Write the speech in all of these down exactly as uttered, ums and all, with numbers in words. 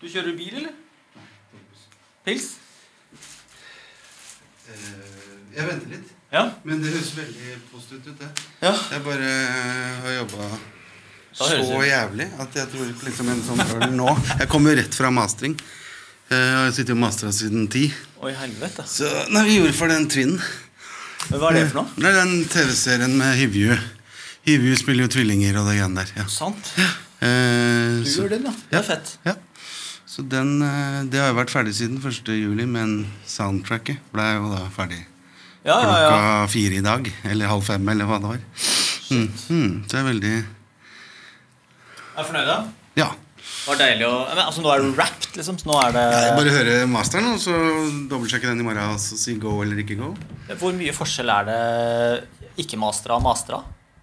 Du kjører bil, eller? Pils? Jeg venter litt. Ja. Men det høres veldig positivt ut, det. Ja. Jeg bare har jobbet så jævlig at jeg tror liksom en sånn øl nå. Jeg kommer jo rett fra mastering. Jeg sitter jo masteret siden ti. Oi, helvete. Så, nei, vi gjorde for den tvinnen. Men hva er det for noe? Det er den tv-serien med Hivju. Hivju spiller jo tvillinger og det igjen der. Ja. Sant. Ja. Eh, du så, gjør den, da. Det er fett. Ja. Så den, det har jo vært ferdig siden første juli, men soundtracket ble jo da ferdig ja, ja, ja. klokka fire i dag, eller halv fem, eller hva det var. Mm, mm, så er veldig... Er du fornøyd da? Ja. Det var deilig å... Men, altså, nå er du rapped, liksom, så nå er det... Ja, jeg bare hører masteren, og så dobbeltsjekke den i morgen, og så si go eller ikke go. Hvor mye forskjell er det ikke-mastera og mastera?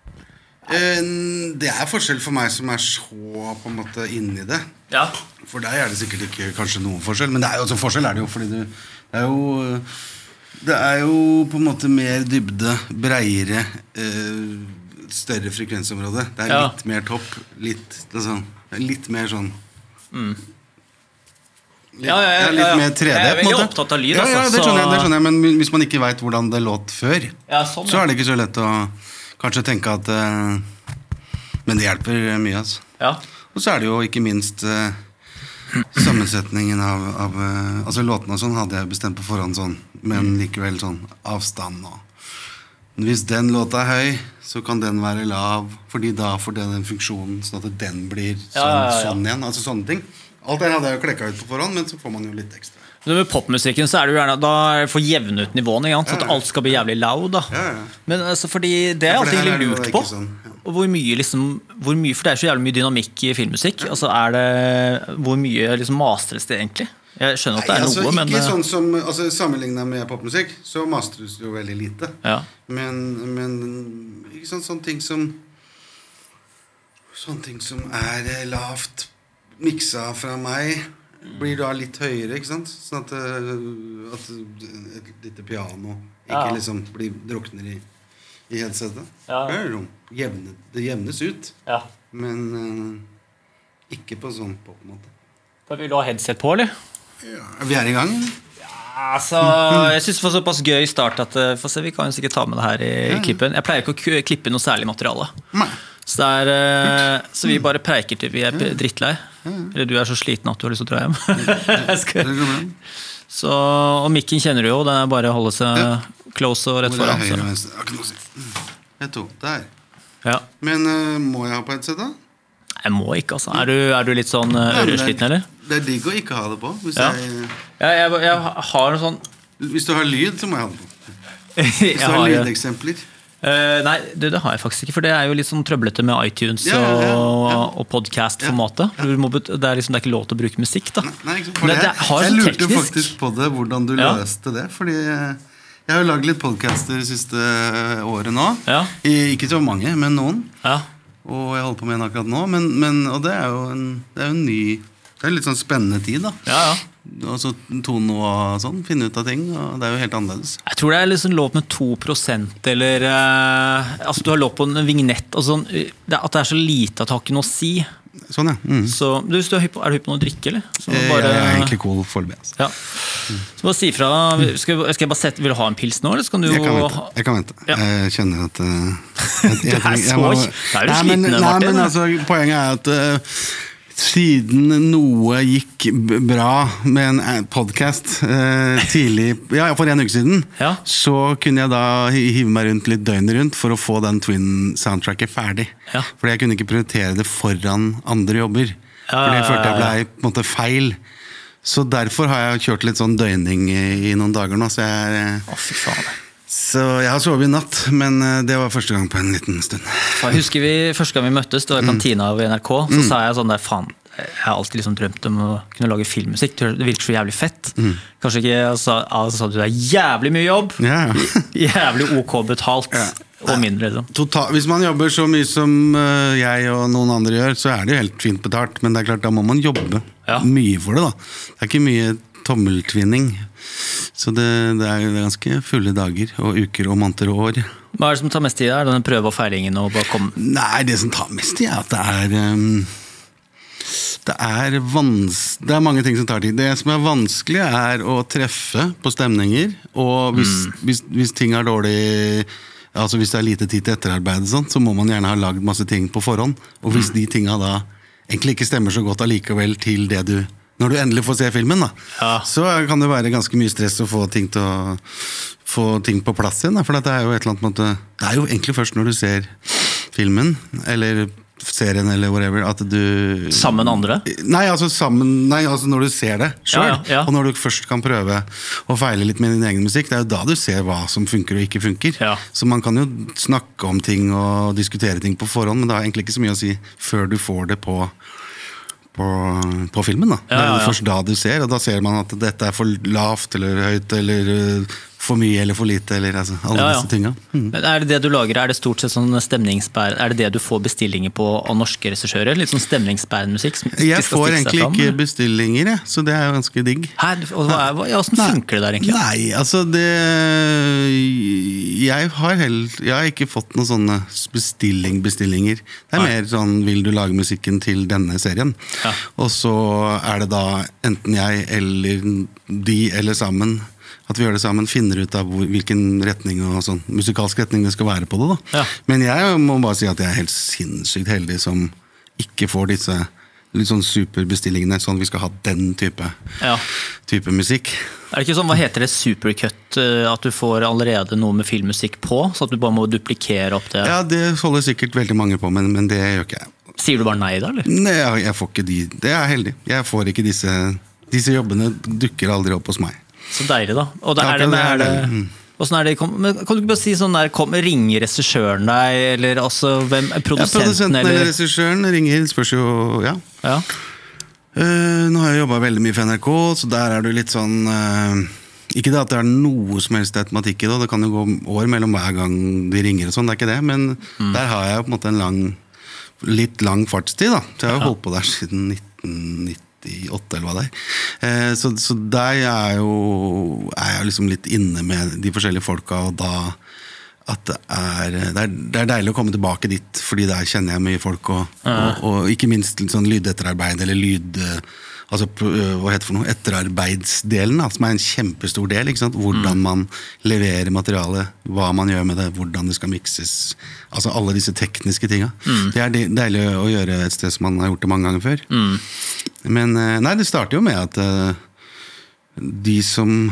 Det er forskjell for meg som er så på en måte inne i det. Ja. For deg er det sikkert ikke kanskje noen forskjell, men det er jo, altså, forskjell er det jo, fordi du, det er jo, det er jo på en måte mer dybde, breiere, eh, større frekvensområde. Det er ja. litt mer topp, litt, altså, litt mer sånn... Mm. Litt, ja, ja, ja, ja, litt ja. mer tre D, jeg er veldig opptatt av lyd, ja, ja, det skjønner jeg, det skjønner jeg, men hvis man ikke vet hvordan det låt før, ja, sånn, så er det ikke så lett å kanskje tenke at uh, men det hjelper mye, altså. Ja. Og så er det jo ikke minst uh, sammensetningen av, av uh, altså låtene og sånn hadde jeg bestemt på forhånd sånn, men likevel sånn avstand og hvis den låta er høy, så kan den være lav, fordi da får den en funksjon sånn at den blir sånn, ja, ja, ja. sånn igjen, altså sånne ting. Alt det hadde jeg jo klekket ut på forhånd, men så får man jo litt ekstra. Med popmusikken så er det jo gjerne da for jevne ut nivåene, ja, så at alt skal bli jævlig loud da. Ja, ja. Men altså, fordi det er ja, alltid litt lurt på. Sånn, ja. Og hvor mye liksom, hvor mye, for det er så jævlig mye dynamikk i filmmusikk. Altså er det, hvor mye liksom mastres det egentlig? Jeg skjønner at det er Nei, altså, noe, men... Ikke sånn som, altså sammenlignet med popmusikk, så mastres det jo veldig lite. Ja. Men, men ikke sånn, sånne ting som, sånne ting som er lavt miksa fra meg, blir da litt høyere, ikke sant? Sånn at, at et lite piano ikke ja. liksom blir drukner i, i headsetet. Ja. Det, er jevne, det jevnes ut, ja. men uh, ikke på sånn popmåte. Da vil du ha headset på, eller? Ja, vi er i gang, eller? Ja, altså, jeg synes det var såpass gøy start at for se, vi kan jo sikkert ta med det her i ja. klippen. Jeg pleier ikke å klippe noe særlig materiale. Nei. Så, det er, så vi bare preiker til vi er drittlei. Eller du er så sliten at du har lyst til å dra hjem. Skal... så, og mikken kjenner du jo, den er bare å holde seg close og rett foran. Høyre og venstre, akkurat noe å si. Jeg tok det her. Ja. Men uh, må jeg ha på headset da? Jeg må ikke, altså. Er du, er du litt sånn øresliten, eller? Det er digg å ikke ha det på. Hvis, ja. jeg, ja, jeg, jeg har en sånn... Hvis du har lyd, så må jeg ha det på. Hvis du har har lydeksempler. Uh, nei, det, det har jeg faktisk ikke, for det er jo litt sånn trøblete med iTunes ja, ja, ja, ja. og, og podcast-formatet. Ja, ja. Det, er liksom, det er ikke lov til å bruke musikk, da. Nei, nei ikke, det, det jeg jeg lurte teknisk. faktisk på det, hvordan du ja. løste det, fordi jeg har jo laget litt podcaster de siste året nå. Ja. I, ikke så mange, men noen. Ja. Og jeg holder på med en akkurat nå, men, men, og det er jo en, det er jo en ny, det er litt sånn spennende tid, da. Ja, ja. Og så tone og sånn, finne ut av ting, og det er jo helt annerledes. Jeg tror det er liksom lov med to prosent, eller uh, altså du har lov på en vignett og sånn, det, at det er så lite at det har ikke noe å si. Sånn, ja. Mm. Så, du, du er, er du hypp på noe å drikke, eller? Så bare, jeg er egentlig cool foreløpig. Altså. Ja. Mm. Så bare si fra, skal, skal jeg bare sette, vil du ha en pils nå, eller skal du jo... Jeg kan vente, jeg kan vente. Ja. Jeg kjenner at... Uh, jeg, jeg, du er så... Jeg må, er du nei, sliten, men, nei, men altså, poenget er at... Uh, siden noe gikk bra med en podcast eh, tidlig, ja, for en uke siden, ja. så kunne jeg da hive meg rundt litt døgnet rundt for å få den Twin-soundtracket ferdig. Ja. Fordi jeg kunne ikke prioritere det foran andre jobber. Ja, fordi jeg følte jeg ble på en måte feil. Så derfor har jeg kjørt litt sånn døgning i, i noen dager nå. Så jeg, Å, fy faen. Så jeg har sovet i natt, men det var første gang på en liten stund. Jeg husker vi, første gang vi møttes, det var i kantina av N R K, så mm. sa jeg sånn der, faen, jeg har alltid liksom drømt om å kunne lage filmmusikk, det virker så jævlig fett. Mm. Kanskje ikke, altså, altså sa du, det er jævlig mye jobb, yeah. jævlig ok betalt, yeah. og mindre. Liksom. Total, hvis man jobber så mye som jeg og noen andre gjør, så er det jo helt fint betalt, men det er klart, da må man jobbe ja. mye for det da. Det er ikke mye tommeltvinning. Så det, det er ganske fulle dager og uker og måneder og år. Hva er det som tar mest tid? Er det den prøve og feilingen og bare komme? Nei, det som tar mest tid er at det er um, Det er, vans det er mange ting som tar tid. Det som er vanskelig er å treffe på stemninger, og hvis, mm. hvis, hvis ting er dårlig, altså hvis det er lite tid til etterarbeid, sånn, så må man gjerne ha lagd masse ting på forhånd. Og hvis mm. de tingene da egentlig ikke stemmer så godt allikevel til det du, når du endelig får se filmen, da, ja. så kan det være ganske mye stress å få ting til å få ting på plass igjen. Da, for det er jo et eller annet måte, det er jo egentlig først når du ser filmen, eller serien eller whatever, at du sammen andre? Nei, altså sammen Nei, altså når du ser det selv, ja, ja. Og når du først kan prøve å feile litt med din egen musikk, det er jo da du ser hva som funker og ikke funker. Ja. Så man kan jo snakke om ting og diskutere ting på forhånd, men det har egentlig ikke så mye å si før du får det på på, på filmen da. Ja, ja, ja. Det er jo først da du ser, og da ser man at dette er for lavt eller høyt eller for mye eller for lite, eller altså, alle ja, ja. disse tingene. Mm. Men er det det du lager, er det stort sett sånn stemningsbær, er det det du får bestillinger på av norske regissører? Litt sånn stemningsbærende musikk? Jeg får egentlig ikke bestillinger, jeg, så det er jo ganske digg. Her, og hva er, ja, hvordan funker det der egentlig? Nei, altså det jeg har heller, jeg har ikke fått noen sånne bestilling-bestillinger. Det er Nei. mer sånn, vil du lage musikken til denne serien? Ja. Og så er det da enten jeg eller de eller sammen, at vi gjør det sammen, finner ut av hvilken retning og sånn, musikalsk retning det skal være på det da. Ja. Men jeg må bare si at jeg er helt sinnssykt heldig som ikke får disse litt sånn superbestillingene, sånn vi skal ha den type, ja. type musikk. Er det ikke sånn, hva heter det, supercut, at du får allerede noe med filmmusikk på, så at du bare må duplikere opp det? Ja, det holder sikkert veldig mange på, men, men det gjør ikke jeg. Sier du bare nei da, eller? Nei, jeg får ikke de, det er heldig. Jeg får ikke disse, disse jobbene dukker aldri opp hos meg. Så deilig da. Og da er det med, er det, hvordan er det, kan, kan du ikke bare si sånn der, kom, ringer regissøren deg, eller altså, hvem, produsenten? Ja, produsenten eller, eller regissøren ringer, spørs jo, ja. ja. Uh, nå har jeg jobbet veldig mye for N R K, så der er du litt sånn, uh, ikke det at det er noe som helst automatikk i det, det kan jo gå år mellom hver gang de ringer og sånn, det er ikke det, men mm. der har jeg på en måte en lang, litt lang fartstid da, så jeg har jo holdt på der siden nitten nitti. I åtte eller hva det er. Så, så der er, jo, er jeg liksom litt inne med de forskjellige folka, og da at det er, det er, det er deilig å komme tilbake dit, fordi der kjenner jeg mye folk, og, ja. og, og ikke minst litt sånn lydetterarbeid, eller lyd, altså, hva heter det for noe, etterarbeidsdelen, da, som er en kjempestor del, ikke sant? Hvordan mm. man leverer materialet, hva man gjør med det, hvordan det skal mikses, altså alle disse tekniske tinga. Mm. Det er deilig å gjøre et sted som man har gjort det mange ganger før. Mm. Men nei, det starter jo med at uh, de som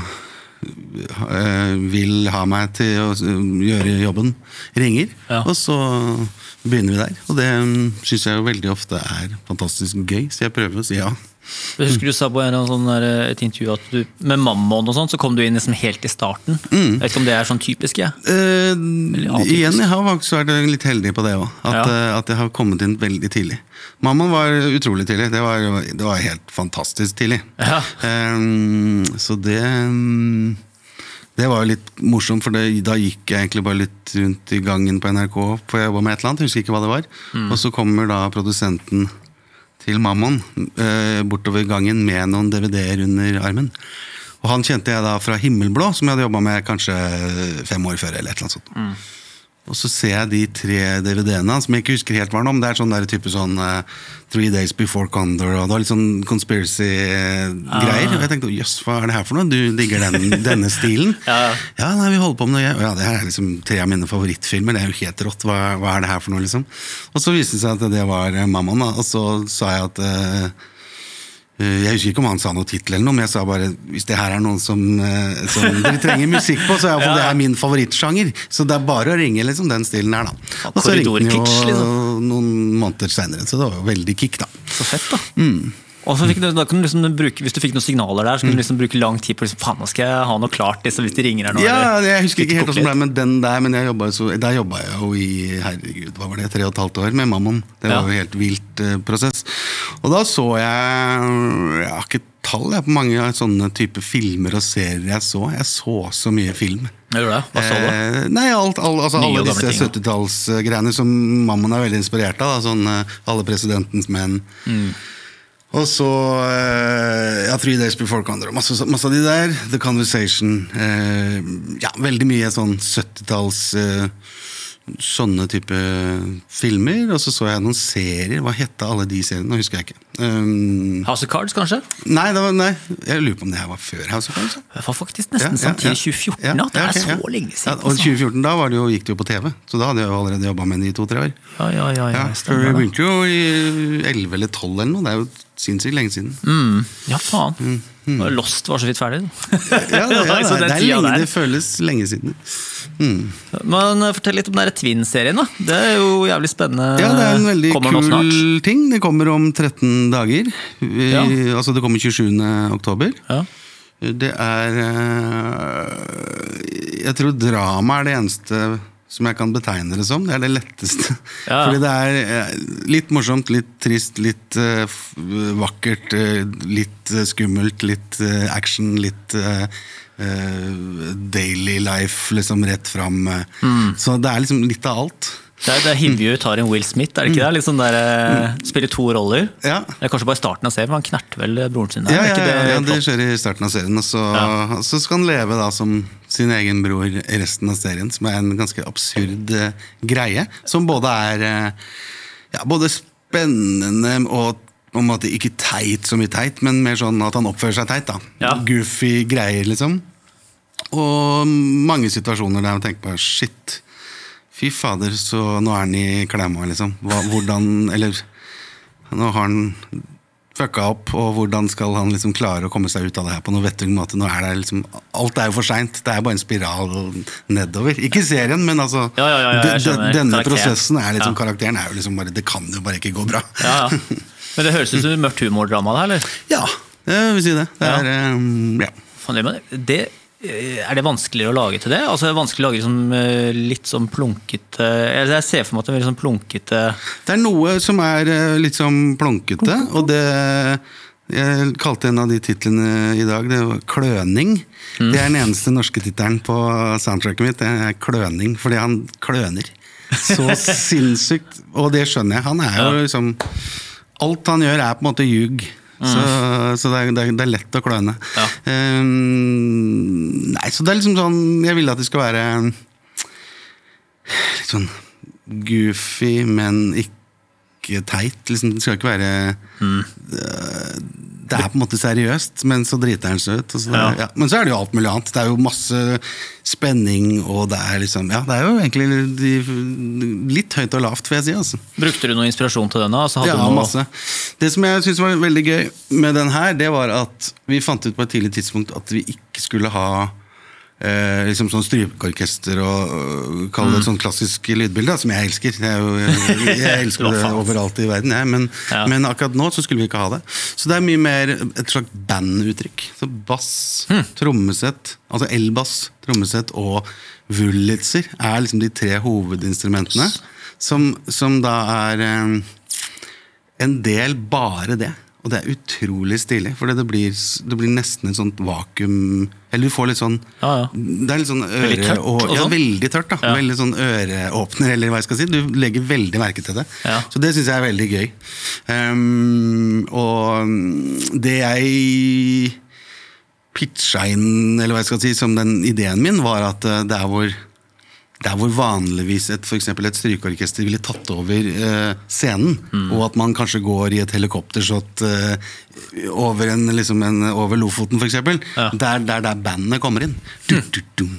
uh, vil ha meg til å gjøre jobben ringer, ja. og så begynner vi der. Og det um, synes jeg jo veldig ofte er fantastisk gøy, så jeg prøver å si ja. Jeg husker du sa på en sånn der, et intervju at du, med Mammon og sånn, så kom du inn liksom helt i starten. Mm. Jeg vet ikke om det er sånn typisk, ja? Uh, igjen, jeg har faktisk vært litt heldig på det også. At, ja. uh, at jeg har kommet inn veldig tidlig. Mammon var utrolig tidlig. Det var, det var helt fantastisk tidlig. Ja. Um, så det... Um, det var jo litt morsomt, for det, da gikk jeg egentlig bare litt rundt i gangen på N R K, for jeg jobbet med et eller annet, jeg husker ikke hva det var. Mm. Og så kommer da produsenten til Mammon eh, bortover gangen med noen D V D-er under armen. Og han kjente jeg da fra Himmelblå, som jeg hadde jobbet med kanskje fem år før, eller et eller annet sånt. Mm. Og så ser jeg de tre D V D-ene, som jeg ikke husker helt hva om. Det er sånn der type sånn uh, Three Days Before Condor, og det var litt sånn conspiracy-greier. Ah. Og jeg tenkte, jøss, hva er det her for noe? Du digger den, denne stilen? ja. ja, nei, vi holder på med noe. Ja, det her er liksom tre av mine favorittfilmer. Det er jo helt rått. Hva, hva er det her for noe, liksom? Og så viste det seg at det var Mammon, da. Og så sa jeg at... Uh, Jeg husker ikke om han sa noe titel eller noe, men jeg sa bare, hvis det her er noen som, som dere trenger musikk på, så er ja. det her min favorittsjanger. Så det er bare å ringe liksom, den stilen her da. Og så ringte den jo liksom. Noen måneder senere, så det var jo veldig kick da. Så fett da. Mm. Og så fikk du, da kan du liksom bruke, hvis du fikk noen signaler der, så kan du liksom bruke lang tid på liksom, faen, nå skal jeg ha noe klart liksom, hvis de ringer her nå. Ja, jeg husker ikke helt hvordan det ble med den der, men jeg jobbet så, der jobbet jeg jo i, herregud, hva var det, tre og et halvt år med Mammon. Det var ja. jo helt vilt uh, prosess. Og da så jeg, jeg har ikke tall jeg, på mange sånne type filmer og serier jeg så. Jeg så så mye film. Gjør du det? Hva så du? Eh, nei, alt, all, altså, alle disse syttitalls-greiene som Mammon er veldig inspirert av, da, sånn uh, Alle presidentens menn. Mm. Og så, ja, Three Days Before Condor, masse, masse av de der, The Conversation, eh, ja, veldig mye sånn syttitalls, eh, sånne type filmer, og så så jeg noen serier. Hva hette alle de seriene? Nå husker jeg ikke. Um, House of Cards, kanskje? Nei, det var, nei, jeg lurer på om det her var før House of Cards. Det var faktisk nesten ja, samtidig ja, ja. tjue fjorten, ja, det er okay, så ja. lenge siden. Ja, og tjue fjorten, da var det jo, gikk det jo på T V, så da hadde jeg jo allerede jobbet med den i to-tre år. Ja, ja, ja. ja, ja for vi begynte jo i elleve eller tolv eller noe, det er jo sinnssykt lenge siden. Mm, ja, faen. Mm, mm. Lost var så vidt ferdig. ja, det, ja, det, er, det er lenge, det føles lenge siden. Mm. Men fortell litt om den Twin-serien da. Det er jo jævlig spennende. Ja, det er en veldig kul ting. Det kommer om tretten dager. Ja. Altså det kommer tjuesjuende oktober. Ja. Det er jeg tror drama er det eneste som jeg kan betegne det som. Det er det letteste. Ja. Fordi det er litt morsomt, litt trist, litt uh, vakkert, uh, litt uh, skummelt, litt uh, action, litt uh, uh, daily life, liksom rett fram. Uh. Mm. Så det er liksom litt av alt. Det er, det er Hivju tar en Will Smith, er det ikke det? Litt sånn der, mm. spiller to roller. Ja. Det er kanskje bare starten av serien, for han knerter vel broren sin der. Ja, ja, ja, ja, ja det skjer i starten av serien, og så, ja. så skal han leve da som sin egen bror i resten av serien, som er en ganske absurd uh, greie, som både er uh, ja, både spennende og på en måte ikke teit som i teit, men mer sånn at han oppfører seg teit da. Ja. Goofy greier liksom. Og mange situasjoner der man tenker på, shit, fy fader, så nå er han i klemma liksom. Hva, hvordan, eller nå har han fucka opp, og hvordan skal han liksom klare å komme seg ut av det her på noen vettig måte? Nå er det liksom, alt er jo for sent, det er bare en spiral nedover. Ikke serien, men altså, ja, ja, ja, de, de, denne Karakter. prosessen er liksom, ja. karakteren er jo liksom bare, det kan jo bare ikke gå bra. Ja, ja. Men det høres ut som mørkt humordrama da, eller? Ja, jeg vil si det. Det er, ja. Um, ja. Fan, det er det vanskeligere å lage til det? Altså er det vanskelig å lage liksom, litt sånn plunkete jeg ser for meg at det er sånn plunkete det er noe som er litt sånn plunkete og det jeg kalte en av de titlene i dag det var Kløning mm. det er den eneste norske titelen på soundtracket mitt det er Kløning, fordi han kløner så sinnssykt og det skjønner jeg, han er jo ja. liksom alt han gjør er på en måte ljug Mm. Så, så det, er, det er lett å kløne ja. um, Nei, så det er liksom sånn jeg vil at det skal være litt sånn goofy, men ikke teit liksom, det skal ikke være mm. uh, det er på en måte seriøst, men så driter han seg ut og så, ja. Ja. Men så er det jo alt mulig annet det er jo masse spenning og det er liksom, ja, det er jo egentlig de, litt høyt og lavt, får jeg si altså. Brukte du noe inspirasjon til denne? Altså, ja, noe... masse det som jeg synes var veldig gøy med den her, det var at vi fant ut på et tidlig tidspunkt at vi ikke skulle ha Eh, liksom sånn strykeorkester og uh, kalle det mm. sånn klassisk lydbilde som jeg elsker jeg, er jo, jeg, jeg elsker det overalt i verden jeg, men, ja. men akkurat nå så skulle vi ikke ha det så det er mye mer et slags banduttrykk så bass, hmm. trommesett altså elbass, trommesett og Wurlitzer er liksom de tre hovedinstrumentene som, som da er um, en del bare det og det er utrolig stilig, for det blir, det blir nesten en sånt vakuum, eller du får litt sånn, ja, ja. det er litt sånn øre, veldig tørt, og, ja, veldig tørt da, ja. veldig sånn øreåpner, eller hva jeg skal si, du legger veldig merke til det, ja. så det synes jeg er veldig gøy. Um, og det jeg pitcha inn, eller hva jeg skal si, som den ideen min, var at det er hvor der hvor vanligvis et, for eksempel et strykeorkester ville tatt over eh, scenen, mm. og at man kanskje går i et helikoptershot eh, over, en, liksom en, over Lofoten for eksempel, ja. der, der, der bandene kommer inn. Mm.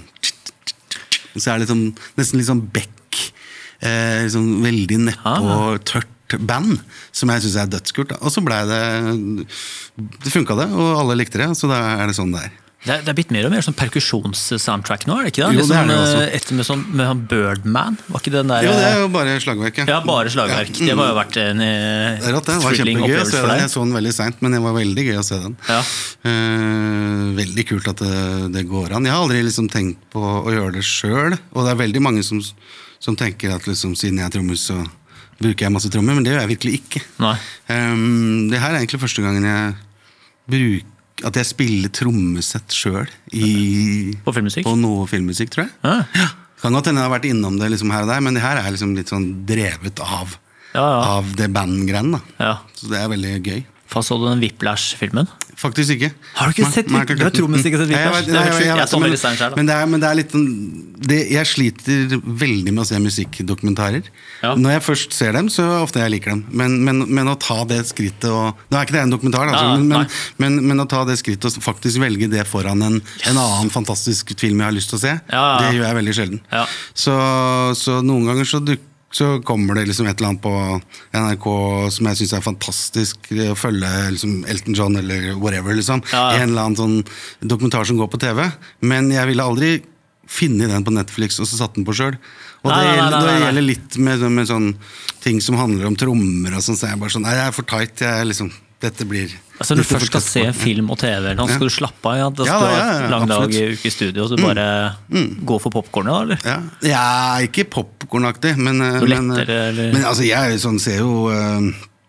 Så er det liksom, nesten litt sånn Beck, eh, liksom veldig neppe og tørt band, som jeg synes er dødskult. Og så ble det, det funket det, og alle likte det, så da er det sånn det er. Det er, det er blitt mer og mer sånn perkusjons-soundtrack nå, er det ikke det? Jo, det er det også. Etter med sånn med Birdman, var ikke den der... Jo, det er jo bare slagverk, ja. Ja, bare slagverk. Ja. Det var jo vært en uh, det, det var kjempegøy å se den. Jeg så den veldig sent, men det var veldig gøy å se den. Ja. Uh, veldig kult at det, det går an. Jeg har aldri liksom tenkt på å gjøre det selv, og det er veldig mange som, som tenker at liksom, siden jeg er trommer, så bruker jeg masse trommer, men det gjør jeg virkelig ikke. Nei. Um, det her er egentlig første gangen jeg bruker at jeg spiller trommesett selv i, på filmmusikk? På noe filmmusikk, tror jeg. Ah. Ja. Kan godt hende jeg har vært innom det liksom her og der, men det her er liksom litt sånn drevet av, ja, ja. av det bandgreien da. Ja. Så det er veldig gøy. Hva så du den Whiplash-filmen? Faktisk ikke. Har du ikke sett Whiplash? Du har trodd ikke sett Whiplash? Nei, jeg, jeg, jeg, jeg, jeg, men, selv, men, det er, men det er litt det, jeg sliter veldig med å se musikkdokumentarer. Ja. Når jeg først ser dem, så ofte jeg liker dem. Men, men, men å ta det skrittet og, nå er ikke det en dokumentar, altså, ja, men, men, men, men å ta det skrittet og faktisk velge det foran en, yes. en annen fantastisk film jeg har lyst til å se, ja, ja. Det gjør jeg veldig sjelden. Ja. Så, så noen ganger så dukker så kommer det liksom et eller annet på N R K som jeg synes er fantastisk å følge liksom Elton John eller whatever liksom. Ja, ja. En eller annen sånn dokumentar som går på T V, men jeg ville aldri finne den på Netflix og så satt den på selv. Og nei, det, nei, nei, nei, det gjelder litt med, med sånn ting som handler om trommer og sånn, så jeg er bare sånn, nei, jeg er for tight, jeg er liksom dette blir... Altså Når du først skal se film og T V, da skal ja. du slappe av, ja? Da skal du ja, ja, ja, ha lang dag i uke i studio, og så bare mm. Mm. gå for popcornet, da, eller? Ja, ja ikke popcornaktig, men... Lettere, men, men altså, jeg sånn, ser jo... Uh,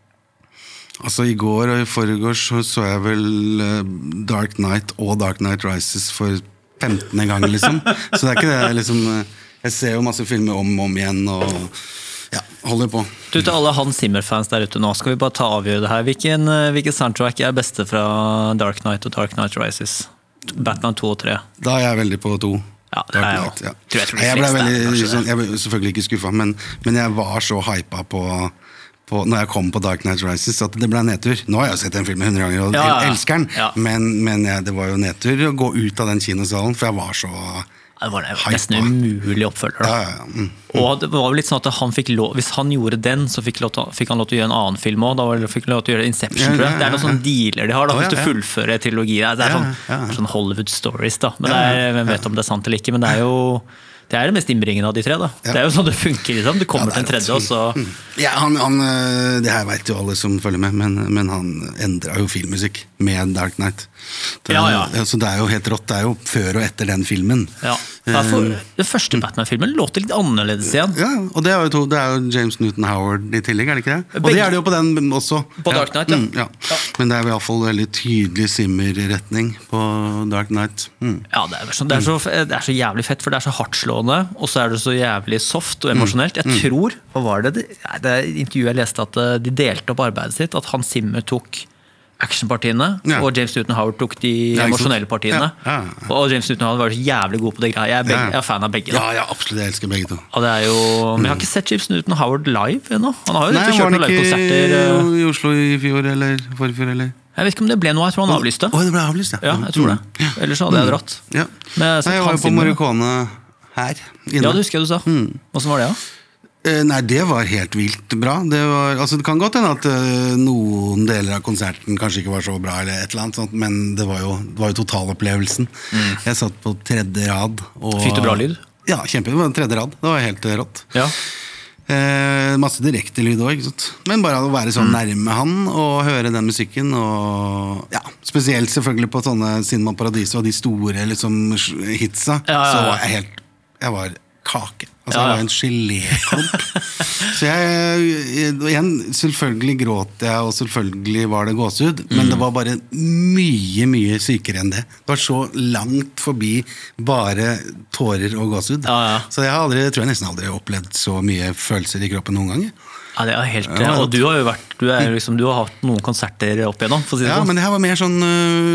altså, i går og i forgårs så, så jeg vel uh, Dark Knight og Dark Knight Rises for femtende gang, liksom. Så det er ikke det, liksom... Uh, jeg ser jo masse filmer om og om igjen, og... Ja, holder på. Du, til alle Hans Zimmer-fans der ute nå, skal vi bare ta avgjøre det her. Hvilken, hvilken soundtrack er beste fra Dark Knight og Dark Knight Rises? Batman to og tre. Da er jeg veldig på to. Ja, det er jeg, ja. jeg, jeg, jeg ble veldig, sånn, jeg ble selvfølgelig ikke skuffet, men, men jeg var så hypet på, på, når jeg kom på Dark Knight Rises, at det ble nedtur. Nå har jeg jo sett den filmen hundre ganger, og ja, ja, ja. elsker den, ja. men, men ja, det var jo nedtur å gå ut av den kinosalen, for jeg var så... Det var nesten umulig oppfølger. Ja, ja, ja. Mm. Og det var jo litt sånn at han fikk lov, hvis han gjorde den, så fikk, lov, fikk han lov til å gjøre en annen film også. Da fikk han lov til å gjøre Inception. Ja, ja, ja, ja. Det er noen sånne dealer de har da, hvis du fullfører trilogi. Det er sånn, ja, ja, ja. sånn Hollywood stories da. Men det er, hvem vet om det er sant eller ikke, men det er jo... Det er det mest innbringende av de tre da. Ja. Det er jo sånn det funker liksom. Du kommer ja, til en tredje og så... Ja, han, han, det her vet jo alle som følger med, men, men han endret jo filmmusikk med Dark Knight. Det, ja, ja. Så det er jo helt rått, det er jo før og etter den filmen. Ja, for den første Batman-filmen låter litt annerledes igjen. Ja, og det er jo, to, det er jo James Newton Howard i tillegg, er det ikke det? Og det er det jo på den også. På Dark Knight, ja. Mm, ja. ja. Men det er i hvert fall veldig tydelig Zimmer-retning på Dark Knight. Mm. Ja, det er, så, det, er så, det er så jævlig fett, for det er så hardtslående, og så er det så jævlig soft og emosjonelt. Jeg tror, hva var det? Det er intervjuet jeg leste at de delte opp arbeidet sitt, at Hans Zimmer tok actionpartiene, ja. og James Newton Howard tok de ja, emosjonelle partiene. Ja, ja, ja. Og James Newton Howard var så jævlig god på det greia. Jeg er, begge, ja. jeg er fan av begge. Da. Ja, ja, absolutt, jeg elsker begge to. Og det er jo, men jeg har ikke sett James Newton Howard live ennå. Han har jo Nei, kjørt noen livekonserter. Nei, i Oslo i fjor, eller forfjor, eller? Jeg vet ikke om det ble noe, jeg tror han avlyste. Å, det ble avlyst, ja. Ja, jeg tror det. Ellers hadde jeg dratt. Ja. Nei, jeg var jo på Morricone her. Inne. Ja, det husker jeg du sa. Hvordan var det, ja? Nei, det var helt vilt bra. Det, var, altså, det kan godt hende at uh, noen deler av konserten kanskje ikke var så bra, eller et eller annet sånt, men det var jo, det var jo totalopplevelsen. Mm. Jeg satt på tredje rad. Og, fikk du bra lyd? Ja, kjempe. Det var tredje rad. Det var helt rått. Ja. Eh, masse direkte lyd også, ikke sant? Men bare å være så mm. nærme han og høre den musikken, og ja, spesielt selvfølgelig på sånne Cinema Paradiso og de store liksom, hitsa, ja, ja, ja. så var jeg helt, jeg var kake. Altså, ja, ja. Jeg var en geléklump. Så jeg, igjen, selvfølgelig gråt jeg, og selvfølgelig var det gåsehud, mm. men det var bare mye, mye sykere enn det. Det var så langt forbi bare tårer og gåsehud. Ja, ja. Så jeg har aldri, jeg tror jeg nesten aldri opplevd så mye følelser i kroppen noen ganger. Ja, det er helt, ja, og du har jo vært, du, er liksom, du har hatt noen konserter opp igjennom, for å si det ja, sånn. Ja, men det her var mer sånn,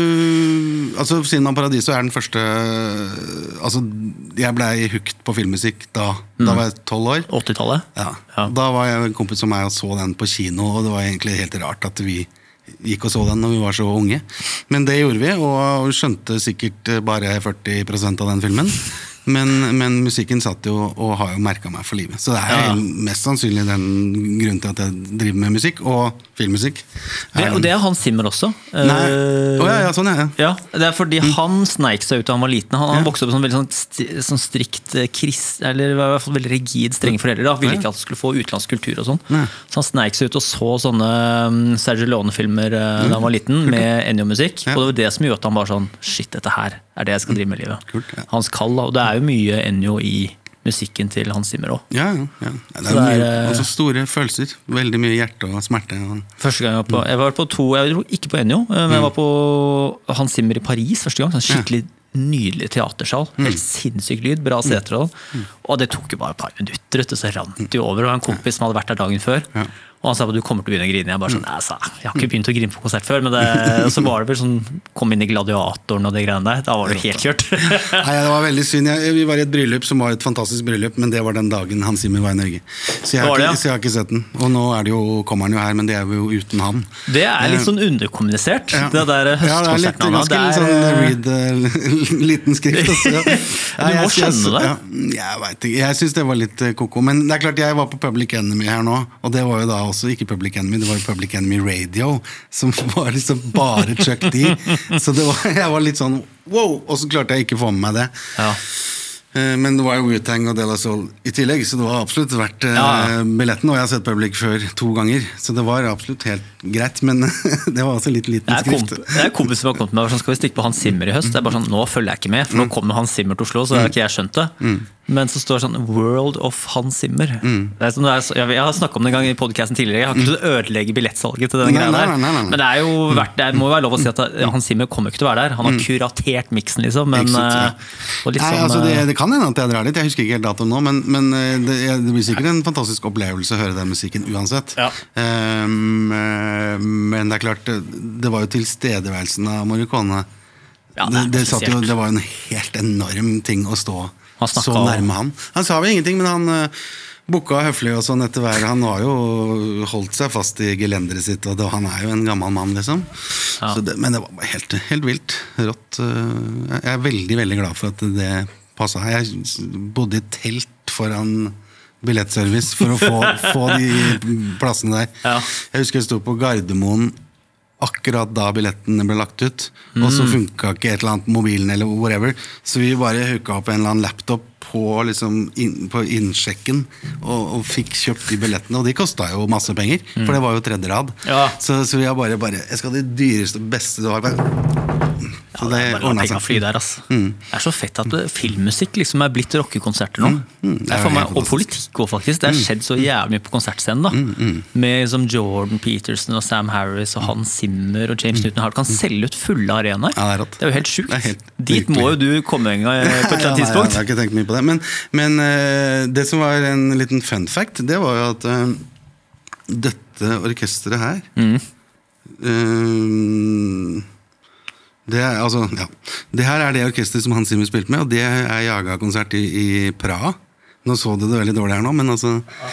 uh, altså Cinema Paradiso er den første, uh, altså jeg ble hooked på filmmusikk da, mm. da var jeg tolv år. åttitallet? Ja. ja, da var jeg en kompis som meg og så den på kino, og det var egentlig helt rart at vi gikk og så den når vi var så unge. Men det gjorde vi, og skjønte sikkert bare førti prosent av den filmen. Men, men musikken satt jo og har jo merket meg for livet. Så det er ja. mest sannsynlig den grunnen til at jeg driver med musikk, og filmmusikk. Det, og det er Hans Zimmer også. Nei. Oh, ja, ja, sånn er det. Ja, det er fordi mm. han sneik seg ut da han var liten. Han, han vokste opp som veldig sånn, st sånn strikt krist, eller i hvert fall veldig rigid, strenge foreldre. Da. Ville ikke at han skulle få utenlandsk kultur og sånn. Nei. Så han sneik seg ut og så sånne um, Sergio Leone-filmer uh, mm. da han var liten, Kult. Med Ennio-musikk. Ja. Og det var det som gjorde at han bare sånn, shit, dette her er det jeg skal drive med i livet. Kult, ja. Hans kall, og det er jo mye Ennio i musikken til Hans Zimmer også. Ja, ja, ja. Det er, det er mye, altså store følelser, veldig mye hjerte og smerte. Første gang jeg var på, jeg var på to, jeg var ikke på Ennio, men jeg var på Hans Zimmer i Paris første gang, sånn skikkelig nydelig teatersal, helt sinnssyk lyd, bra seter, og det tok jo bare et par minutter, så rant det over, og en kompis som hadde vært der dagen før, Og han sa at du kommer til å begynne å grine. Jeg bare sånn, jeg, sa, jeg har ikke begynt å grine på konsert før, men det, så var det vel sånn, kom inn i Gladiatoren og det greiene der, da var det helt kjørt. Nei, det var veldig synd. Jeg, vi var i et bryllup som var et fantastisk bryllup, men det var den dagen Hans Zimmer var i Norge. Så jeg har, det, ja. ikke, så jeg har ikke sett den. Og nå er det jo, kommer han jo her, men det er jo uten han. Det er litt sånn underkommunisert, ja. det der høstkonserten. Ja, det er litt, ganske litt sånn read, uh, liten skrift. Også, ja. Ja, du må skjønne det. Ja, jeg vet ikke, jeg synes det var litt koko, men det er klart jeg var på Public Enemy her nå, og det var jo da også ikke Public Enemy, det var jo Public Enemy Radio, som var liksom bare Chuck D. Så det var, jeg var litt sånn, wow, og så klarte jeg ikke å få med meg det. Ja. Men det var jo Wu-Tang og De La Soul i tillegg, så det var absolutt verdt ja. billetten, og jeg har sett Public før to ganger, så det var absolutt helt greit, men det var også litt liten skrift. Det er kompis som har kommet med, sånn, skal vi stikke på Hans Zimmer i høst? Det er bare sånn, nå følger jeg ikke med, for nå kommer Hans Zimmer til Oslo, så har ikke jeg skjønt det. Mm. Men så står det sånn World of Hans Zimmer. Mm. Det er sånn, det er så, jeg har snakket om det en gang i podcasten tidligere. Jeg har ikke lyst til å ødelegge billettsalget til den greia der. Nei, nei, nei. Men det er jo verdt, det må jo være lov å si at Hans Zimmer kommer ikke til å være der. Han har kuratert mixen, liksom. Men, Exit, ja. og litt nei, sånn, altså det, det kan hende at jeg drar dit. Jeg husker ikke helt datoen nå, men, men det, det blir sikkert en fantastisk opplevelse å høre den musikken uansett. Ja. Um, men det er klart, det var jo tilstedeværelsen av Morricone. Ja, det, det, det, jo, det var en helt enorm ting å stå så nærme han. Han sa jo ingenting, men han uh, bukka høflig og sånn etter hver. Han har jo holdt seg fast i gelenderet sitt, og det, han er jo en gammel mann, liksom. Ja. Så det, men det var helt, helt vilt. Rått. Uh, jeg er veldig, veldig glad for at det passet. Jeg bodde i telt foran billettservice for å få, få de plassene der. Ja. Jeg husker jeg stod på Gardermoen akkurat da billetten ble lagt ut, mm. og så funket ikke et eller annet mobilen eller whatever, så vi bare hooket opp en eller annen laptop på, liksom, inn, på innsjekken og, og fikk kjøpt de billettene, og de kostet jo masse penger, mm. for det var jo tredje rad. Ja. Så, så vi har bare, bare, jeg skal ha det dyreste og beste du har. Ja, det er bare penger fly der, altså. Mm. Det er så fett at filmmusikk liksom er blitt rockekonserter nå. Mm. Mm. Det er for meg, og politikk også, faktisk. Det har skjedd så jævlig mye på konsertscenen da. Mm. Mm. Med som Jordan Peterson og Sam Harris og Hans Zimmer og James mm. Newton Howard kan selge ut fulle arenaer. Ja, det er rått. Det er jo helt sjukt. Helt Dit virkelig. Må jo du komme en gang på et eller annet tidspunkt. Ja, jeg har ikke tenkt mye på det. Men, men uh, det som var en liten fun fact, det var jo at uh, dette orkestret her mm. uh, Det, er, altså, ja. det her er det orkestret som Hans Zimmer spilte med, og det er Jaga-konsert i, i Praha. Nå så du det veldig dårlig her nå, men altså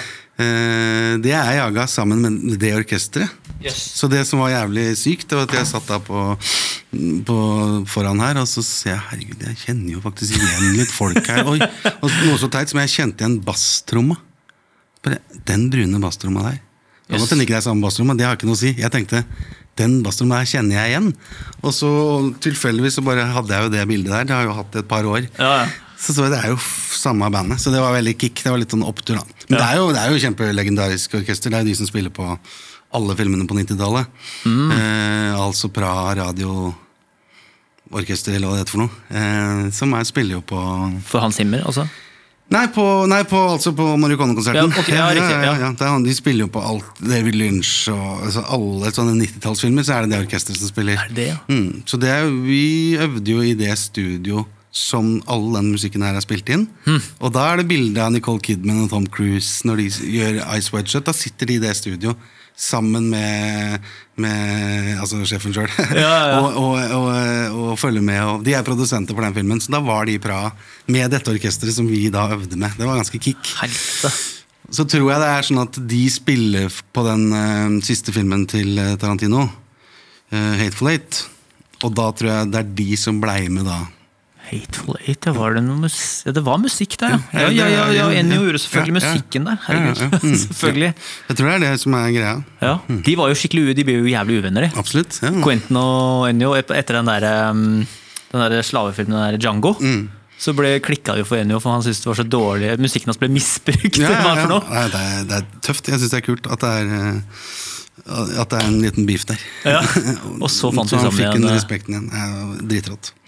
eh, det er Jaga sammen med det orkestret. Yes. Så det som var jævlig sykt, det var at jeg satt da på, på foran her, og så ser jeg, herregud, jeg kjenner jo faktisk igjen litt folk her. Oi, og noe så teit som jeg kjente igjen basstromma. Den brune basstromma der. Yes. Nå tenker jeg samme basstromma, det har ikke noe å si. Jeg tenkte, den basstromma her kjenner jeg igjen. Og så tilfeldigvis så bare hadde jeg jo det bildet der. Det har jeg jo hatt det et par år. Ja, ja. Så, så det er jo samme bandet. Så det var veldig kick. Det var litt sånn opptur. Men ja. det, er jo, det er jo kjempelegendarisk orkester. Det er jo de som spiller på alle filmene på nittitallet. Mm. Eh, altså Praha Radio Orkester, eller hva det heter for noe. Eh, som er, spiller jo på... For Hans Zimmer, altså? Nei, på, nei på, altså på Morricone-konserten. Ja, okay, ja, riktig, ja. Ja, ja, de spiller jo på alt, David Lynch og altså alle sånne nittitallsfilmer, så er det det orkestret som spiller. Er det, ja? Mm, så det er, vi øvde jo i det studio som all den musikken her er spilt inn. Mm. Og da er det bildet av Nicole Kidman og Tom Cruise når de gjør Ice White Shut. Da sitter de i det studio sammen med, med altså sjefen selv ja, ja. og, og, og, og følger med, og de er produsenter på den filmen, så da var de i Praha med dette orkestret som vi da øvde med. Det var ganske kick. Helvete. Så tror jeg det er sånn at de spiller på den uh, siste filmen til Tarantino, uh, Hateful Eight, og da tror jeg det er de som blei med da. Hateful Eight, det var, det, mus ja, det var musikk der, ja. Ja, ja, ja, ja, Ennio gjorde selvfølgelig ja, ja. musikken der, herregud. Ja, ja, ja. Mm, selvfølgelig. Ja. Jeg tror det er det som er greia. Ja, mm. De var jo skikkelig, de ble jo jævlig uvenner. Absolutt, ja. Quentin og Ennio, etter den der, den der slavefilmen, den der Django, mm. så ble klikket jo for Ennio, for han syntes det var så dårlig, musikken hans ble misbrukt. Ja, ja, ja. For noe. Nei, det, er, det er tøft, jeg synes det er kult at det er... at det er en liten beef der. Ja, og så fant så vi sammen igjen. Så han fikk en respekten igjen. Ja, dritrått.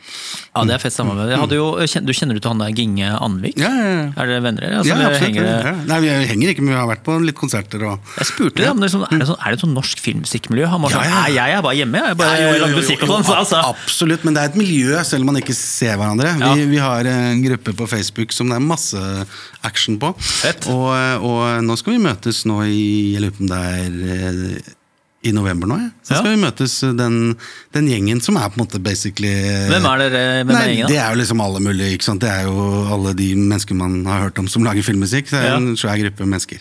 Ja, det er fett samarbeid. Jeg hadde jo, du kjenner du til han der Ginge Anvik? Ja, ja, ja. Er det venner? Altså, ja, absolutt. Henger... Ja. Nei, vi henger ikke, men vi har vært på litt konserter. Og... Jeg spurte ja. det, er det sånn, er det sånn norsk filmmusikkmiljø? Han var sånn, ja, ja. jeg er bare hjemme, jeg bare ja, ja, ja, lager musikk og sånn. Altså. Absolutt, men det er et miljø, selv om man ikke ser hverandre. Ja. Vi, vi har en gruppe på Facebook som det er masse action på. Og, og nå skal vi møtes nå i, jeg lurer på om det er... i november nå, ja. Så skal ja. vi møtes den, den gjengen som er på en måte basically... Hvem er dere? Hvem Nei, er gjengen? Det er jo liksom alle mulige, ikke sant? Det er jo alle de mennesker man har hørt om som lager filmmusikk. Det er ja. en svær gruppe mennesker.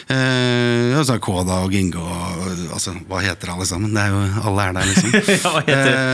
Eh, altså Koda og Gingo og, altså, hva heter alle sammen? Det er jo, alle er der liksom. ja, hva heter det?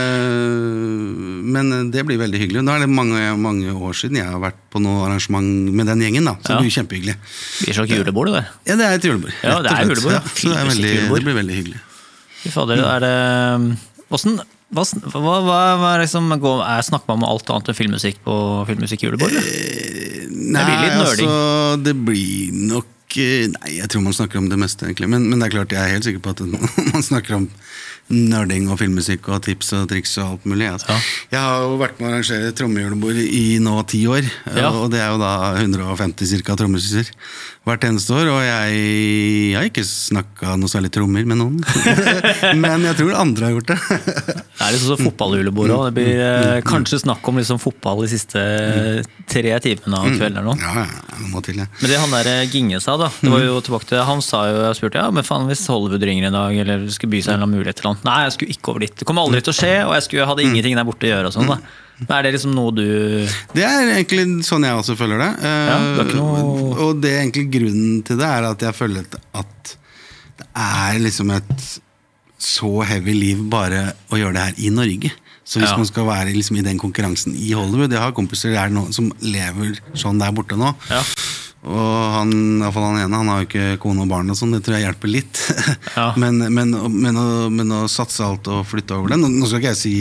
Eh, men det blir veldig hyggelig. Nå er det mange, mange år siden jeg har vært på noe arrangement med den gjengen da, så ja. det blir kjempehyggelig. Det blir slags julebord det der? Ja, det er et julebord. Ja, det er julebord. Ja, så det, er veldig, det blir veldig hyggelig. Fy fader, er det... Hvordan, hva, hva, hva, hva er liksom, er, snakker man om alt annet enn filmmusikk på filmmusikk julebord? Eh, nei, det blir litt nerding. Altså, det blir nok... Nei, jeg tror man snakker om det meste egentlig, men, men det er klart, jeg er helt sikker på at man snakker om nerding og filmmusikk og tips og triks og alt mulig. Altså. Ja. Jeg har jo vært med å arrangere trommejulebord i nå ti år, ja. og det er jo da hundre og femti cirka trommesyser hvert eneste år, og jeg, jeg har ikke snakket noe særlig trommer med noen. Men jeg tror andre har gjort det. Det er liksom så fotballjulebord også. Det blir eh, kanskje snakk om liksom fotball de siste tre timene av kvelden eller noe. Ja, ja, det må til, ja. Men det han der Ginge sa da, det var jo tilbake til, han sa jo, jeg spurte, ja, men faen hvis Hollywood ringer en dag, eller skulle by seg en eller annen mulighet til noe. Nei, jeg skulle ikke over dit. Det kommer aldri til å skje, og jeg skulle, hadde ingenting der borte å gjøre og sånn da. Er det liksom noe du... Det er egentlig sånn jeg også føler det. Ja, det er ikke noe... Og det er egentlig grunnen til det er at jeg føler at det er liksom et så heavy liv bare å gjøre det her i Norge. Så hvis ja. man skal være liksom i den konkurransen i Hollywood, jeg har kompiser der nå som lever sånn der borte nå. Ja. Og han, i hvert fall han ene, han har jo ikke kone og barn og sånn, det tror jeg hjelper litt. Ja. men, men, men, å, men å satse alt og flytte over det, nå, nå skal ikke jeg si...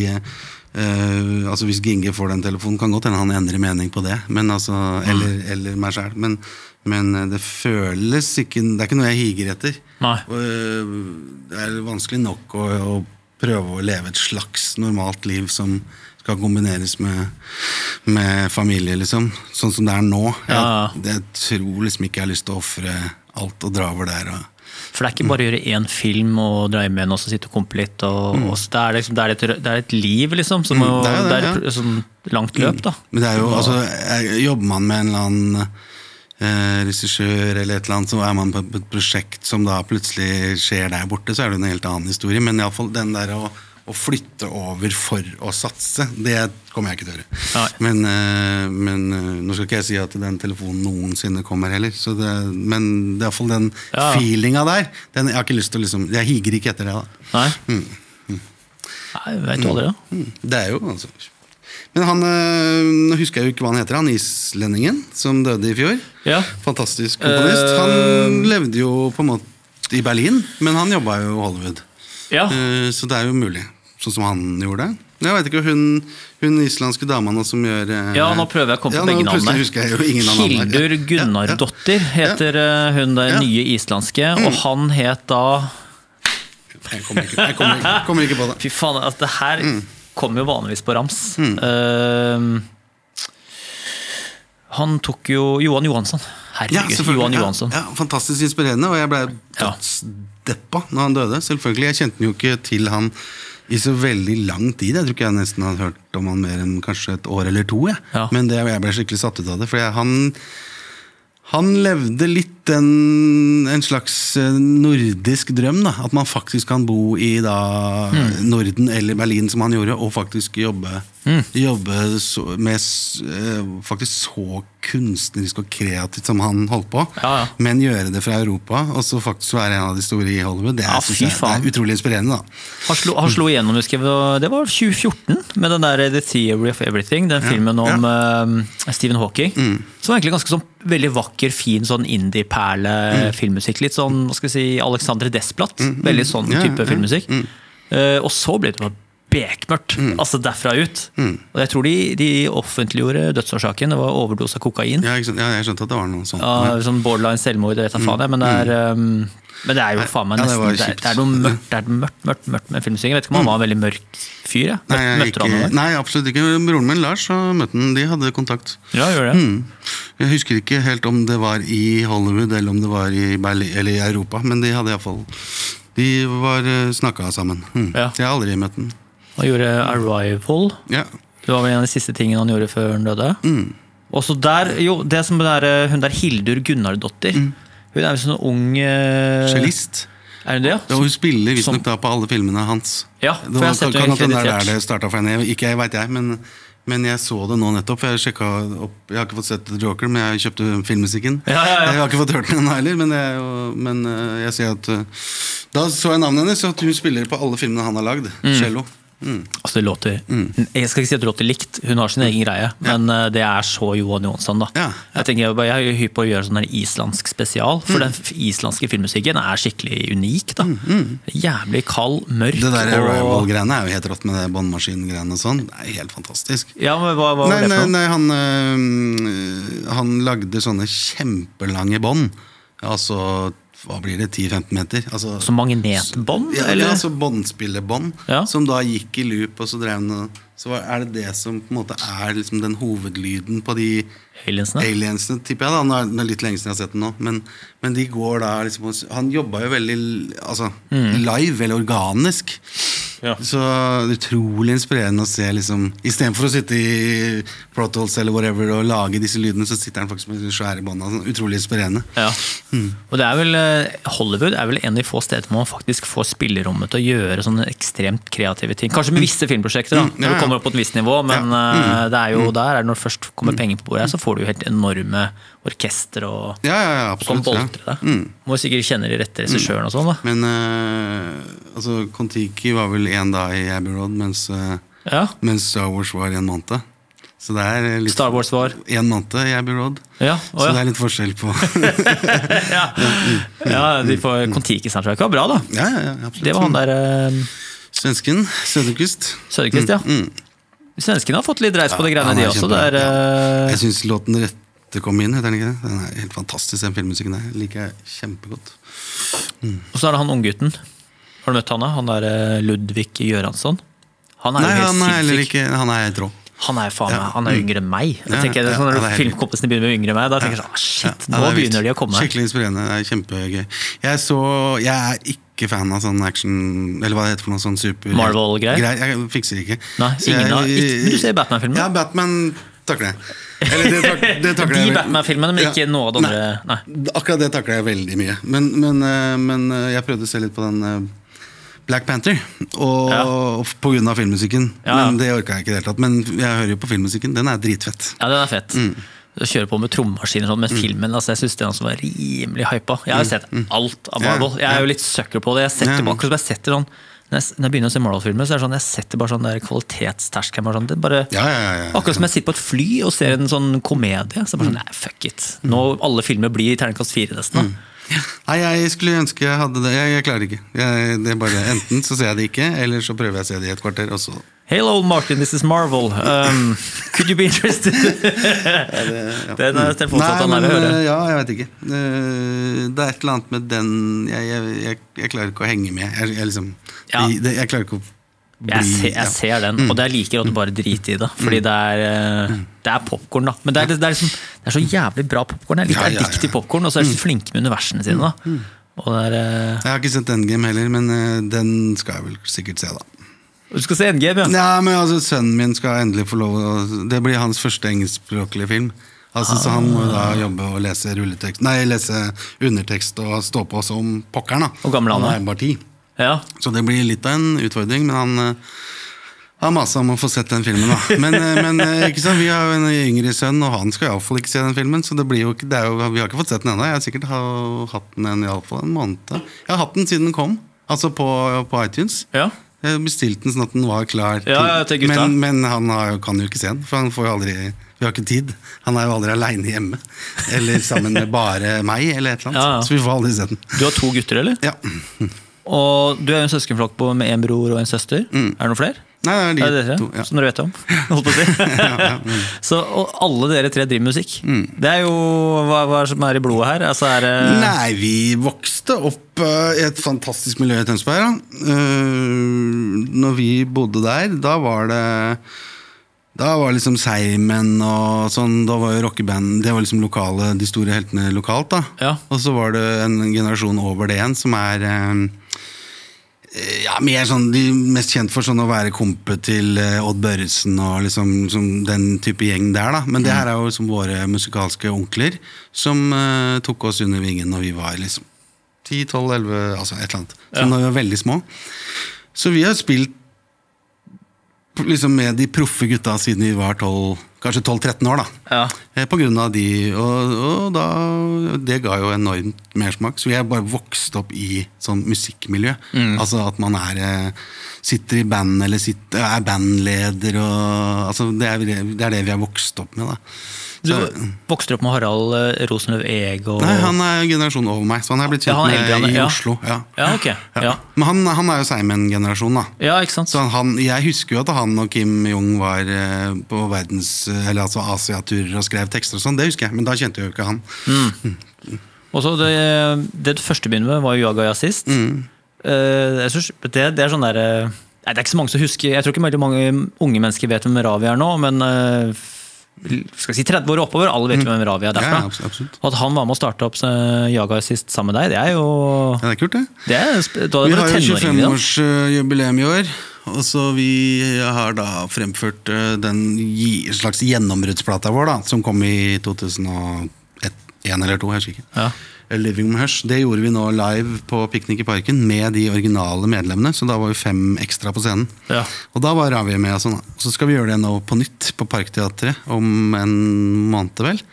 Uh, altså hvis Ginge får den telefonen kan godt hende han endrer mening på det men altså, eller, eller meg selv men, men det føles ikke det er ikke noe jeg higer etter og, uh, det er vanskelig nok å, å prøve å leve et slags normalt liv som skal kombineres med, med familie liksom, sånn som det er nå ja. jeg, jeg tror liksom ikke jeg har lyst til å offre alt og dra over der og for det er ikke bare å gjøre en film og dra med en og sitte og kompe litt og, mm. og det, er liksom, det, er et, det er et liv liksom som mm, det er, det, det er et ja. sånn langt løp da men det er jo, altså, jobber man med en eller annen eh, regissør eller et eller annet så er man på et prosjekt som da plutselig skjer der borte så er det en helt annen historie men i alle fall den der å å flytte over for å satse, det kommer jeg ikke til å gjøre. Men, uh, men uh, nå skal ikke jeg si at den telefonen noensinne kommer heller, så det, men det er i hvert fall den ja. feelinga der, den, jeg har ikke lyst til å liksom, jeg higer ikke etter det da. Nei? Mm. Mm. Nei, jeg vet du aldri da. Mm. Det er jo, altså. Men han, uh, nå husker jeg jo ikke hva han heter, han islendingen som døde i fjor. Ja. Fantastisk komponist. Uh, han levde jo på en måte i Berlin, men han jobbet jo i Hollywood. Ja. Uh, så det er jo mulig, sånn som han gjorde det. Jeg vet ikke, hun, hun islandske damene som gjør... Uh, ja, nå prøver jeg å komme på ja, begge navnene. Hildur Gunnardottir ja, ja. heter uh, hun der ja. nye islandske, mm. og han het da... Jeg kommer ikke, jeg kommer, jeg kommer ikke på det. Fy faen, altså, det her mm. kommer jo vanligvis på rams. Mm. Uh, han tok jo Johan Johansson. Herregud, ja, Johan Johansson. Ja, ja, fantastisk inspirerende, og jeg ble dødsdeppa når han døde. Selvfølgelig, jeg kjente jo ikke til han i så veldig lang tid. Jeg tror ikke jeg nesten hadde hørt om han mer enn kanskje et år eller to. Ja. Ja. Men det, jeg ble skikkelig satt ut av det, for jeg, han, han levde litt en, en slags nordisk drøm, da. At man faktisk kan bo i da, mm. Norden eller Berlin som han gjorde, og faktisk jobbe, mm. jobbe så, med faktisk så kunstnerisk og kreativt som han holdt på, ja, ja. men gjøre det fra Europa, og så faktisk være en av de store i Hollywood, det er, ja, jeg, det er utrolig inspirerende da. Han slo, han slo igjennom, det var tjue fjorten, med den der The Theory of Everything, den filmen om ja. uh, Stephen Hawking, mm. som var egentlig ganske sånn veldig vakker, fin sånn indie-perle mm. filmmusikk, litt sånn, hva skal jeg si, Alexandre Desplat, mm. veldig sånn type ja, ja, filmmusikk, mm. uh, og så ble det bare bekmørkt, mm. altså derfra ut. Mm. Og jeg tror de, de offentliggjorde dødsårsaken, det var overdose av kokain. Ja, jeg skjønte at det var noe sånt. Ja, sånn borderline selvmord, det vet jeg faen jeg, men det er, um, men det er jo faen meg nesten, ja, det, det, er, det er noe mørkt, det er mørkt, mørkt, mørkt med filmmusikk. Jeg vet ikke om han var en veldig mørk fyr, ja. Nei, ikke, nei, absolutt ikke. Broren min Lars så møtte han, de hadde kontakt. Ja, gjør det. Mm. Jeg husker ikke helt om det var i Hollywood eller om det var i Berlin, eller i Europa, men de hadde i hvert fall, de var snakket sammen. Mm. Ja. Jeg har aldri møtt den. Han gjorde Arrival. Ja. Det var vel en av de siste tingene han gjorde før han døde. Mm. Og så der, jo, det som der, hun der Hildur Gunnardottir, mm. hun er jo sånn ung... Cellist. Er hun det, ja? Ja, hun spiller visst nok da på alle filmene hans. Ja, for jeg har sett henne kreditert. Kan det være der det startet for henne? Ikke jeg, vet jeg, men, men jeg så det nå nettopp. For jeg sjekket opp, jeg har ikke fått sett Joker, men jeg kjøpte filmmusikken. Ja, ja, ja. Jeg har ikke fått hørt den heller, men jeg, men jeg ser at da så jeg navnet hennes, så at hun spiller på alle filmene han har lagd. Mm. Cello. Mm. Altså det låter mm. Jeg skal ikke si at det låter likt. Hun har sin egen greie, men ja. Det er så Johan Jonsson da ja. Jeg tenker jeg, jeg er hypp på å gjøre sånn her islandsk spesial. For mm. den islandske filmmusikken er skikkelig unik da. Mm. Jævlig kald, mørk. Det der Arrival-greiene er jo helt rått med det båndmaskin-greiene og sånn. Det er helt fantastisk. Ja, men hva, hva nei, var det for noe? Nei, han, øh, han lagde sånne kjempelange bånd. Altså hva blir det, ti til femten meter altså, som magnetbånd? Ja, ja, altså båndspillebånd ja. Som da gikk i loop og så drev den, så er det det som på en måte er liksom den hovedlyden på de aliensene, aliensene tipper jeg da, det er litt lenge siden jeg har sett den nå men, men de går da liksom, han jobbet jo veldig altså, mm. live, veldig organisk ja. Så det er utrolig inspirerende å se liksom, i stedet for å sitte i Pro Tools eller whatever og lage disse lydene, så sitter han faktisk med svære bånd sånn, utrolig inspirerende ja. mm. Og det er vel Hollywood er vel en av de få steder hvor man faktisk får spillerommet til å gjøre sånne ekstremt kreative ting, kanskje med visse filmprosjekter da, mm. når ja, ja. Du kommer opp på et visst nivå, men ja. mm. det er jo der, er det når det først kommer penger på bordet, så får du jo helt enorme orkester og ja, ja, ja, absolutt, sånn boltre deg. Mm. Må sikkert kjenne de rette regissøren og sånn da. Men uh, altså, Kon-Tiki var vel en dag i Abbey Road, mens, uh, ja. mens Star Wars var en måned. Så det er litt Star Wars var en måned i Abbey Road. Ja, så ja. det er litt forskjell på ja. ja, de får Kon-Tiki-soundtrack var bra da. Ja, ja, ja, absolutt. Det var han der uh, svensken, Söderqvist. Söderqvist, ja. Mm. Mm. Svenskene har fått litt reis på det greiene de også. Der, ja. uh, Jeg synes låten rett det kom inn, heter den ikke det? Den er helt fantastisk, den filmmusikken der. Liker jeg kjempegodt. Mm. Og så er det han unggutten. Har du møtt han da? Han der Ludvig Göransson. Han er Nei, jo helt han er heller sinnssyk. ikke, han er helt rå. Han er faen meg, han er yngre enn meg. Jeg tenker, ja, ja, når filmkompisene begynner med yngre enn meg, da tenker jeg sånn, shit, ja, nå begynner de å komme. Skikkelig inspirerende, det er kjempegøy. Jeg så, jeg er ikke fan av sånn action, eller hva det heter for noe sånn super... Marvel-greier? Jeg fikser ikke. Nei, ingen av, ikke, men du ser Batman-filmen? Ja, Batman takler jeg. Eller det, tak, det takler de jeg Batman-filmene, men ikke noe av det andre. Nei, nei. Akkurat det takler jeg veldig mye. Men, men, men jeg prøvde å se litt på den Black Panther, og, ja. og på grunn av filmmusikken. Ja, ja. Men det orket jeg ikke helt. Men jeg hører jo på filmmusikken, den er dritfett. Ja, den er fett. Mm. Du kjører på med trommemaskiner sånn, men mm. filmen, altså, jeg synes det er noe som var rimelig hypa. Jeg har jo sett mm. alt av Marvel. Jeg er jo litt søkker på det. Jeg setter bare, akkurat som jeg setter sånn, når jeg, når jeg begynner å se Marvel-filmer, så er det sånn, jeg setter bare sånn der kvalitetstersk, sånn, det bare, ja, ja, ja, ja. akkurat som jeg sitter på et fly og ser en sånn komedie, så bare sånn, nei, fuck it. Nå alle filmer blir i terningkast fire nesten. Mm. Nei, jeg skulle ønske jeg hadde det. Jeg, jeg klarer ikke. Jeg, det er bare, enten så ser jeg det ikke, eller så prøver jeg å se det i et kvarter, og så... Hello Martin, this is Marvel. Um, could you be interested? ja, det, ja. Den er telefonsamtalen her å høre. Ja, jeg vet ikke. Det er et eller annet med den... Jeg, jeg, jeg, jeg klarer ikke å henge med. Jeg, jeg, liksom, ja. jeg, jeg klarer ikke å... Bli, jeg, ser, jeg ja. ser den, og det er like godt å bare drite i det. Fordi det er, det er popcorn da. Men det er, det, er liksom, det er så jævlig bra popcorn. Jeg liker ja, ja, ja. addikt i popcorn, og så er de så flinke med universene sine da. Og det er, jeg har ikke sett Endgame heller, men den skal jeg vel sikkert se da. Du skal se Endgame, ja? Ja, men altså, sønnen min skal endelig få lov. Det blir hans første engelskspråklige film. Altså, ah. Så han må da jobbe og lese rulletekst, nei, lese undertekst og stå på som pokkeren da. Og gammel han er bare ti. Ja. Så det blir litt av en utfordring, men han har masse om å få sett den filmen da. Men, men ikke sant, vi har jo en yngre sønn, og han skal i hvert fall ikke se den filmen, så det blir jo ikke, det er jo, vi har ikke fått sett den enda. Jeg har sikkert hatt den en, i alle fall en måned. Jeg har hatt den siden den kom, altså på, på iTunes. Ja. Jeg bestilte den sånn at den var klar til, ja, til gutta. Men, men han har, kan jo ikke se den, for han får jo aldri, vi har ikke tid. Han er jo aldri alene hjemme, eller sammen med bare meg, eller et eller annet, ja, ja. Så vi får aldri se den. Du har to gutter, eller? Ja. Og du er jo en søskenflokk med en bror og en søster. Mm. Er det noen flere? Nei, det er de det er to, ja. Som dere vet om, holdt på å si. ja, ja, mm. Så og alle dere tre driver musikk. Mm. Det er jo, hva, hva er som er i blodet her? Altså er det... Nei, vi vokste opp uh, i et fantastisk miljø i Tønsberg. Uh, når vi bodde der, da var det Da var liksom Seimen og sånn, da var jo rockeband, det var liksom lokale, de store heltene lokalt da. Ja. Og så var det en generasjon over det igjen som er uh, ja, mer sånn, de mest kjent for sånn å være kompe til uh, Odd Børresen og liksom, liksom den type gjeng der da, men det her er jo som våre musikalske onkler som uh, tok oss under vingen når vi var liksom ti, tolv, elleve, altså et eller annet, så ja. Når vi var veldig små. Så vi har spilt liksom med de proffe gutta siden vi var tolv, kanskje tolv tretten år da, ja. På grunn av de, og, og da, det ga jo enormt mersmak, så vi har bare vokst opp i sånn musikkmiljø, mm. altså at man er, sitter i band, eller sitter, er bandleder, og, altså det er, det er det vi har vokst opp med da. Du så, vokste opp med Harald Rosenløv Eg og... Nei, han er generasjon over meg, så han er blitt kjent ja, med i ja. Oslo. Ja, ja ok. Ja. Ja. Men han, han er jo Seimen-generasjon da. Ja, ikke sant? Så han, jeg husker jo at han og Kim Jong var på verdens, eller altså Asia-turer og skrev tekster og sånn, det husker jeg, men da kjente jeg jo ikke han. Mm. Mm. Og så det, det første begynner med var jo Jaga Jazzist. Mm. Uh, jeg synes, det, det er sånn der... Nei, det er ikke så mange som husker, jeg tror ikke veldig mange unge mennesker vet hvem Ravi er nå, men... Uh, skal vi si tretti år oppover, alle vet jo hvem Ravi er derfra. Ja, absolutt. Og at han var med å starte opp Jaga Jazzist sammen med deg, det er jo... Ja, det er kult det. det er, vi har jo tjuefem års jubileum i år, og så vi har da fremført den slags gjennombruddsplata vår da, som kom i to tusen og en eller to, jeg husker ikke. Ja. Living with Hush, det gjorde vi nå live på Piknik i Parken med de originale medlemmene, så da var vi fem ekstra på scenen. Ja. Og da var Ravi med og sånn. Så skal vi gjøre det nå på nytt på Parkteatret om en måned vel.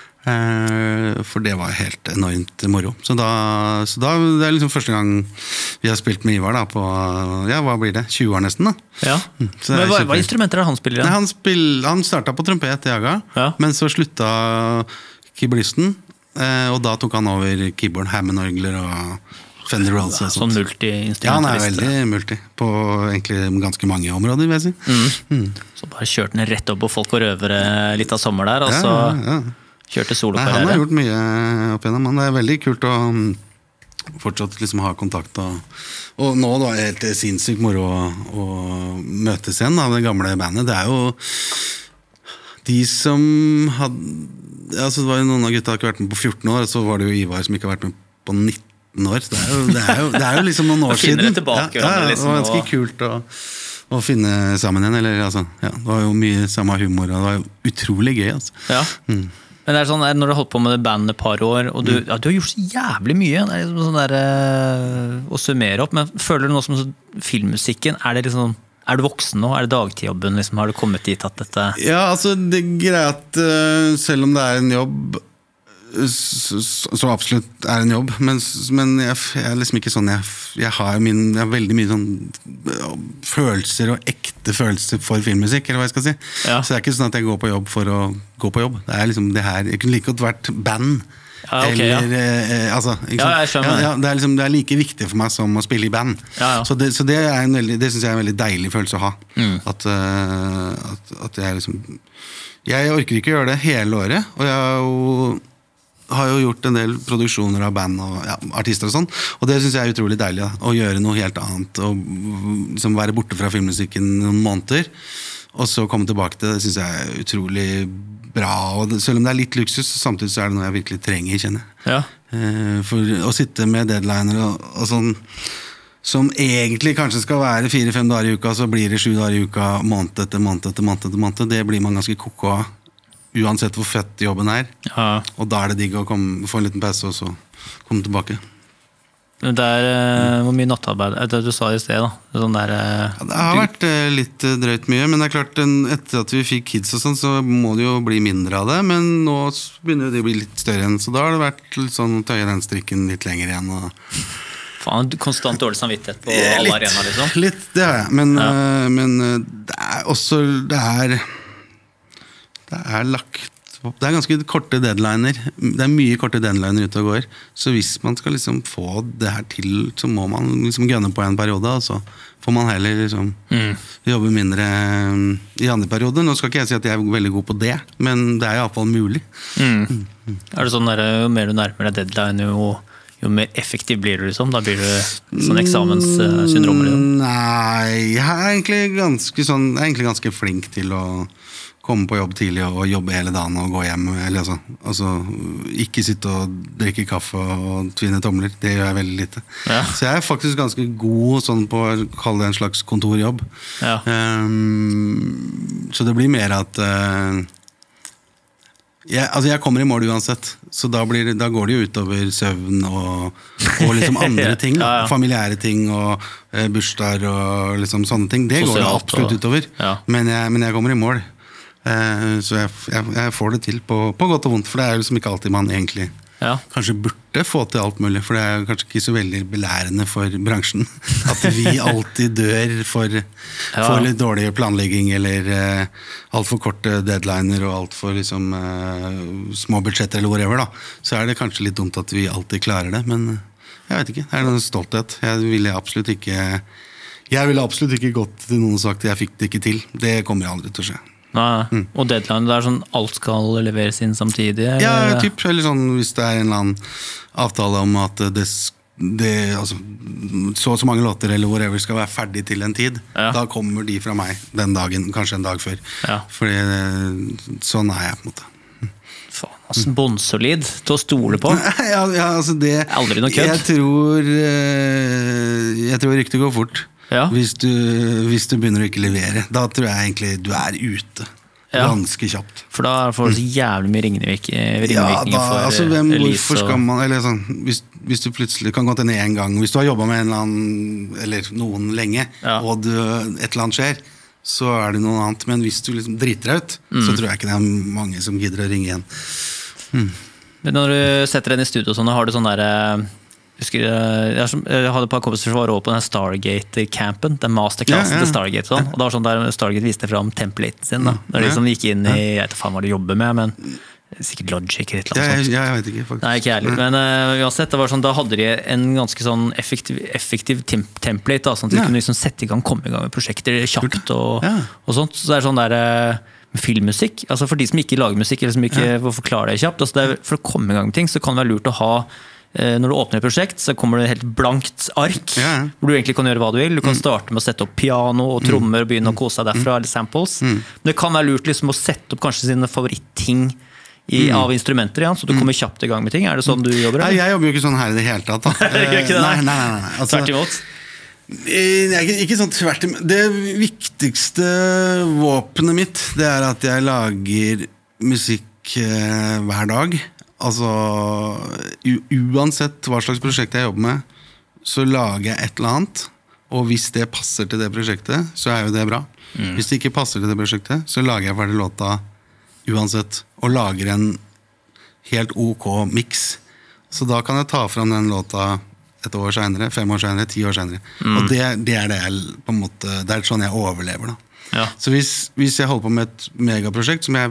Eh, for det var helt enormt moro. Så da, så da det er liksom første gang vi har spilt med Ivar da på, ja, hva blir det? tjue år nesten da. Ja. Men hva, hva instrumenter er han spiller igjen? Nei, han, spill, han startet på trompet i Jaga, ja. Men så slutta keyboardisten. Eh, og da tok han over keyboard, Hammond-orgler og Fender Rhodes og sånn multi-instrumentalist. Ja, han er veldig multi på egentlig ganske mange områder, vil jeg si. Mm. Mm. Så bare kjørte han rett opp på folk og røvere litt av sommer der, og så ja, ja. Kjørte solokarriere. Han har gjort mye opp igjennom, men det er veldig kult å fortsatt liksom ha kontakt og, og nå da er det helt sinnssykt moro å, å møtes igjen av det gamle bandet. Det er jo de som hadde ja, så det var jo noen av gutta som ikke vært med på fjorten år, og så var det jo Ivar som ikke har vært med på nitten år. Det er jo, det er jo, det er jo liksom noen år siden. Det tilbake, ja, ja, liksom, det var ganske og... kult å, å finne sammen igjen. Eller, altså, ja, det var jo mye samme humor, og det var jo utrolig gøy. Altså. Ja. Mm. Men det er sånn, når du har holdt på med det bandet et par år, og du, mm. ja, du har gjort så jævlig mye, det er liksom sånn der, uh, å summere opp, men føler du noe som filmmusikken, er det liksom... Er du voksen nå? Er det dagtidjobben? Liksom? Har du kommet dit at dette... Ja, altså det er greit, uh, selv om det er en jobb, så, så absolutt er en jobb, men, men jeg, jeg er liksom ikke sånn, jeg, jeg, har min, jeg har veldig mye sånn følelser og ekte følelser for filmmusikk, eller hva jeg skal si. Ja. Så det er ikke sånn at jeg går på jobb for å gå på jobb. Det er liksom det her, jeg kunne like godt vært band, ja, okay, eller, ja. eh, altså, ja, jeg skjønner. Ja, ja, det, er liksom, det er like viktig for meg som å spille i band. Ja, ja. Så, det, så det, er en veldig, det synes jeg er en veldig deilig følelse å ha. Mm. At, uh, at, at jeg liksom jeg orker ikke gjøre det hele året, og jeg har jo, har jo gjort en del produksjoner av band og ja, artister og sånn, og det synes jeg er utrolig deilig da, å gjøre noe helt annet, og liksom være borte fra filmmusikken noen måneder, og så komme tilbake til det, det synes jeg er utrolig bra, og det, selv om det er litt luksus, samtidig så er det noe jeg virkelig trenger, kjenner jeg. Ja. Eh, for å sitte med deadliner og, og sånn, som egentlig kanskje skal være fire-fem dager i uka, så blir det sju dager i uka, måned etter måned etter måned etter måned, det blir man ganske koko av, uansett hvor fett jobben er. Ja. Og da er det digg å komme, få en liten pause, og så komme tilbake. Det er, hvor mye nattarbeid, det du sa i sted da, sånn der, ja, det har vært litt drøyt mye, men det er klart etter at vi fikk kids og sånn, så må det jo bli mindre av det, men nå begynner det å bli litt større igjen, så da har det vært litt sånn å tøye den strikken litt lenger igjen. Og... Faen, konstant dårlig samvittighet på alle litt, arenaer liksom? Litt, det har jeg, men, ja. uh, men uh, det er også, det er det er lagt det er ganske korte deadliner. Det er mye korte deadliner ute og går. Så hvis man skal liksom få det her til, så må man liksom gønne på en periode, og så får man heller liksom mm. jobbe mindre i andre perioder. Nå skal ikke jeg si at jeg er veldig god på det, men det er i hvert fall mulig. Mm. Mm. Er det sånn der, jo mer du nærmer deg deadline, jo, jo mer effektiv blir du liksom? Da blir du sånn eksamenssyndrom? Liksom. Nei, jeg er egentlig ganske, sånn, jeg er egentlig ganske flink til å komme på jobb tidlig og jobbe hele dagen og gå hjem, eller altså, altså ikke sitte og drikke kaffe og tvinne tomler, det gjør jeg veldig lite. Ja. Så jeg er faktisk ganske god sånn på å kalle det en slags kontorjobb. Ja. Um, så det blir mer at uh, jeg, altså jeg kommer i mål uansett, så da, blir, da går det jo utover søvn og, og liksom andre ting, ja, ja. familiære ting og uh, bursdager og liksom sånne ting. Det Sosialt, går det absolutt utover, ja. men, jeg, men jeg kommer i mål. Så jeg, jeg, jeg får det til på, på godt og vondt, for det er jo liksom ikke alltid man egentlig ja. kanskje burde få til alt mulig, for det er kanskje ikke så veldig belærende for bransjen at vi alltid dør for, ja. for litt dårlig planlegging eller uh, alt for korte deadliner og alt for liksom, uh, små budsjetter eller whatever da. Så er det kanskje litt dumt at vi alltid klarer det, men jeg vet ikke, det er noen stolthet. Jeg ville absolutt ikke jeg ville absolutt ikke gått til noen og sagt jeg fikk det ikke til. Det kommer aldri til å skje. Nei, mm. Og deadline, det er sånn alt skal leveres inn samtidig? Eller? Ja, typ, eller sånn hvis det er en eller annen avtale om at det, det altså, så og så mange låter eller whatever skal være ferdig til en tid, ja. da kommer de fra meg den dagen, kanskje en dag før. Ja. Fordi sånn er jeg på en måte. Faen, altså båndsolid til å stole på. ja, ja, altså det aldri noe kødd. Jeg tror jeg tror ryktet går fort. Ja. Hvis, du, hvis du begynner å ikke levere, da tror jeg egentlig du er ute ja. ganske kjapt. For da får du så jævlig mye ringvirkninger ja, for altså, hvem, hvorfor skal man eller sånn, hvis, hvis du plutselig kan gå til ned en gang, hvis du har jobbet med en eller annen eller noen lenge, ja. og du, et eller annet skjer, så er det noe annet, men hvis du liksom driter deg ut, mm. så tror jeg ikke det er mange som gidder å ringe igjen. Mm. Men når du setter deg inn i studio sånn, har du sånn der Husker, jeg, jeg hadde et par kompiser som var over på den Stargate-campen, den masterclassen ja, ja. til Stargate, sånn. Og det var sånn der Stargate viste frem templaten sin, da. Der de som gikk inn i, jeg vet ikke faen hva de jobber med, men sikkert Logic eller et eller annet sånt. Ja, jeg vet ikke, faktisk. Nei, ikke ærlig, men uh, uansett, det var sånn, da hadde de en ganske sånn effektiv, effektiv template, da, sånn at de ja. kunne liksom sette i gang, komme i gang med prosjekter kjapt og, ja. og sånt. Så det er sånn der uh, filmmusikk, altså for de som ikke lager musikk, eller som ikke ja. får forklare det kjapt, altså det er, for å komme i gang med ting, så kan det være lurt å ha når du åpner et prosjekt, så kommer det et helt blankt ark, ja. hvor du egentlig kan gjøre hva du vil. Du kan starte med å sette opp piano og trommer og begynne å kose deg derfra, eller samples. Mm. Men det kan være lurt liksom, å sette opp kanskje sine favorittting i, mm. av instrumenter, ja, så du kommer kjapt i gang med ting. Er det sånn du jobber? Nei, jeg jobber jo ikke sånn her i det hele tatt. Da. Gjør ikke det? Nei, nei, nei. nei. Altså, tvert imot? Ikke, ikke sånn tvert imot. Det viktigste våpenet mitt, det er at jeg lager musikk eh, hver dag. Altså, uansett hva slags prosjekt jeg jobber med, så lager jeg et eller annet, og hvis det passer til det prosjektet, så er jo det bra. Mm. Hvis det ikke passer til det prosjektet, så lager jeg ferdig låta uansett, og lager en helt ok mix. Så da kan jeg ta frem den låta et år senere, fem år senere, ti år senere. Mm. Og det, det er det jeg på en måte, det er sånn jeg overlever da. Ja. Så hvis, hvis jeg holder på med et megaprosjekt, som jeg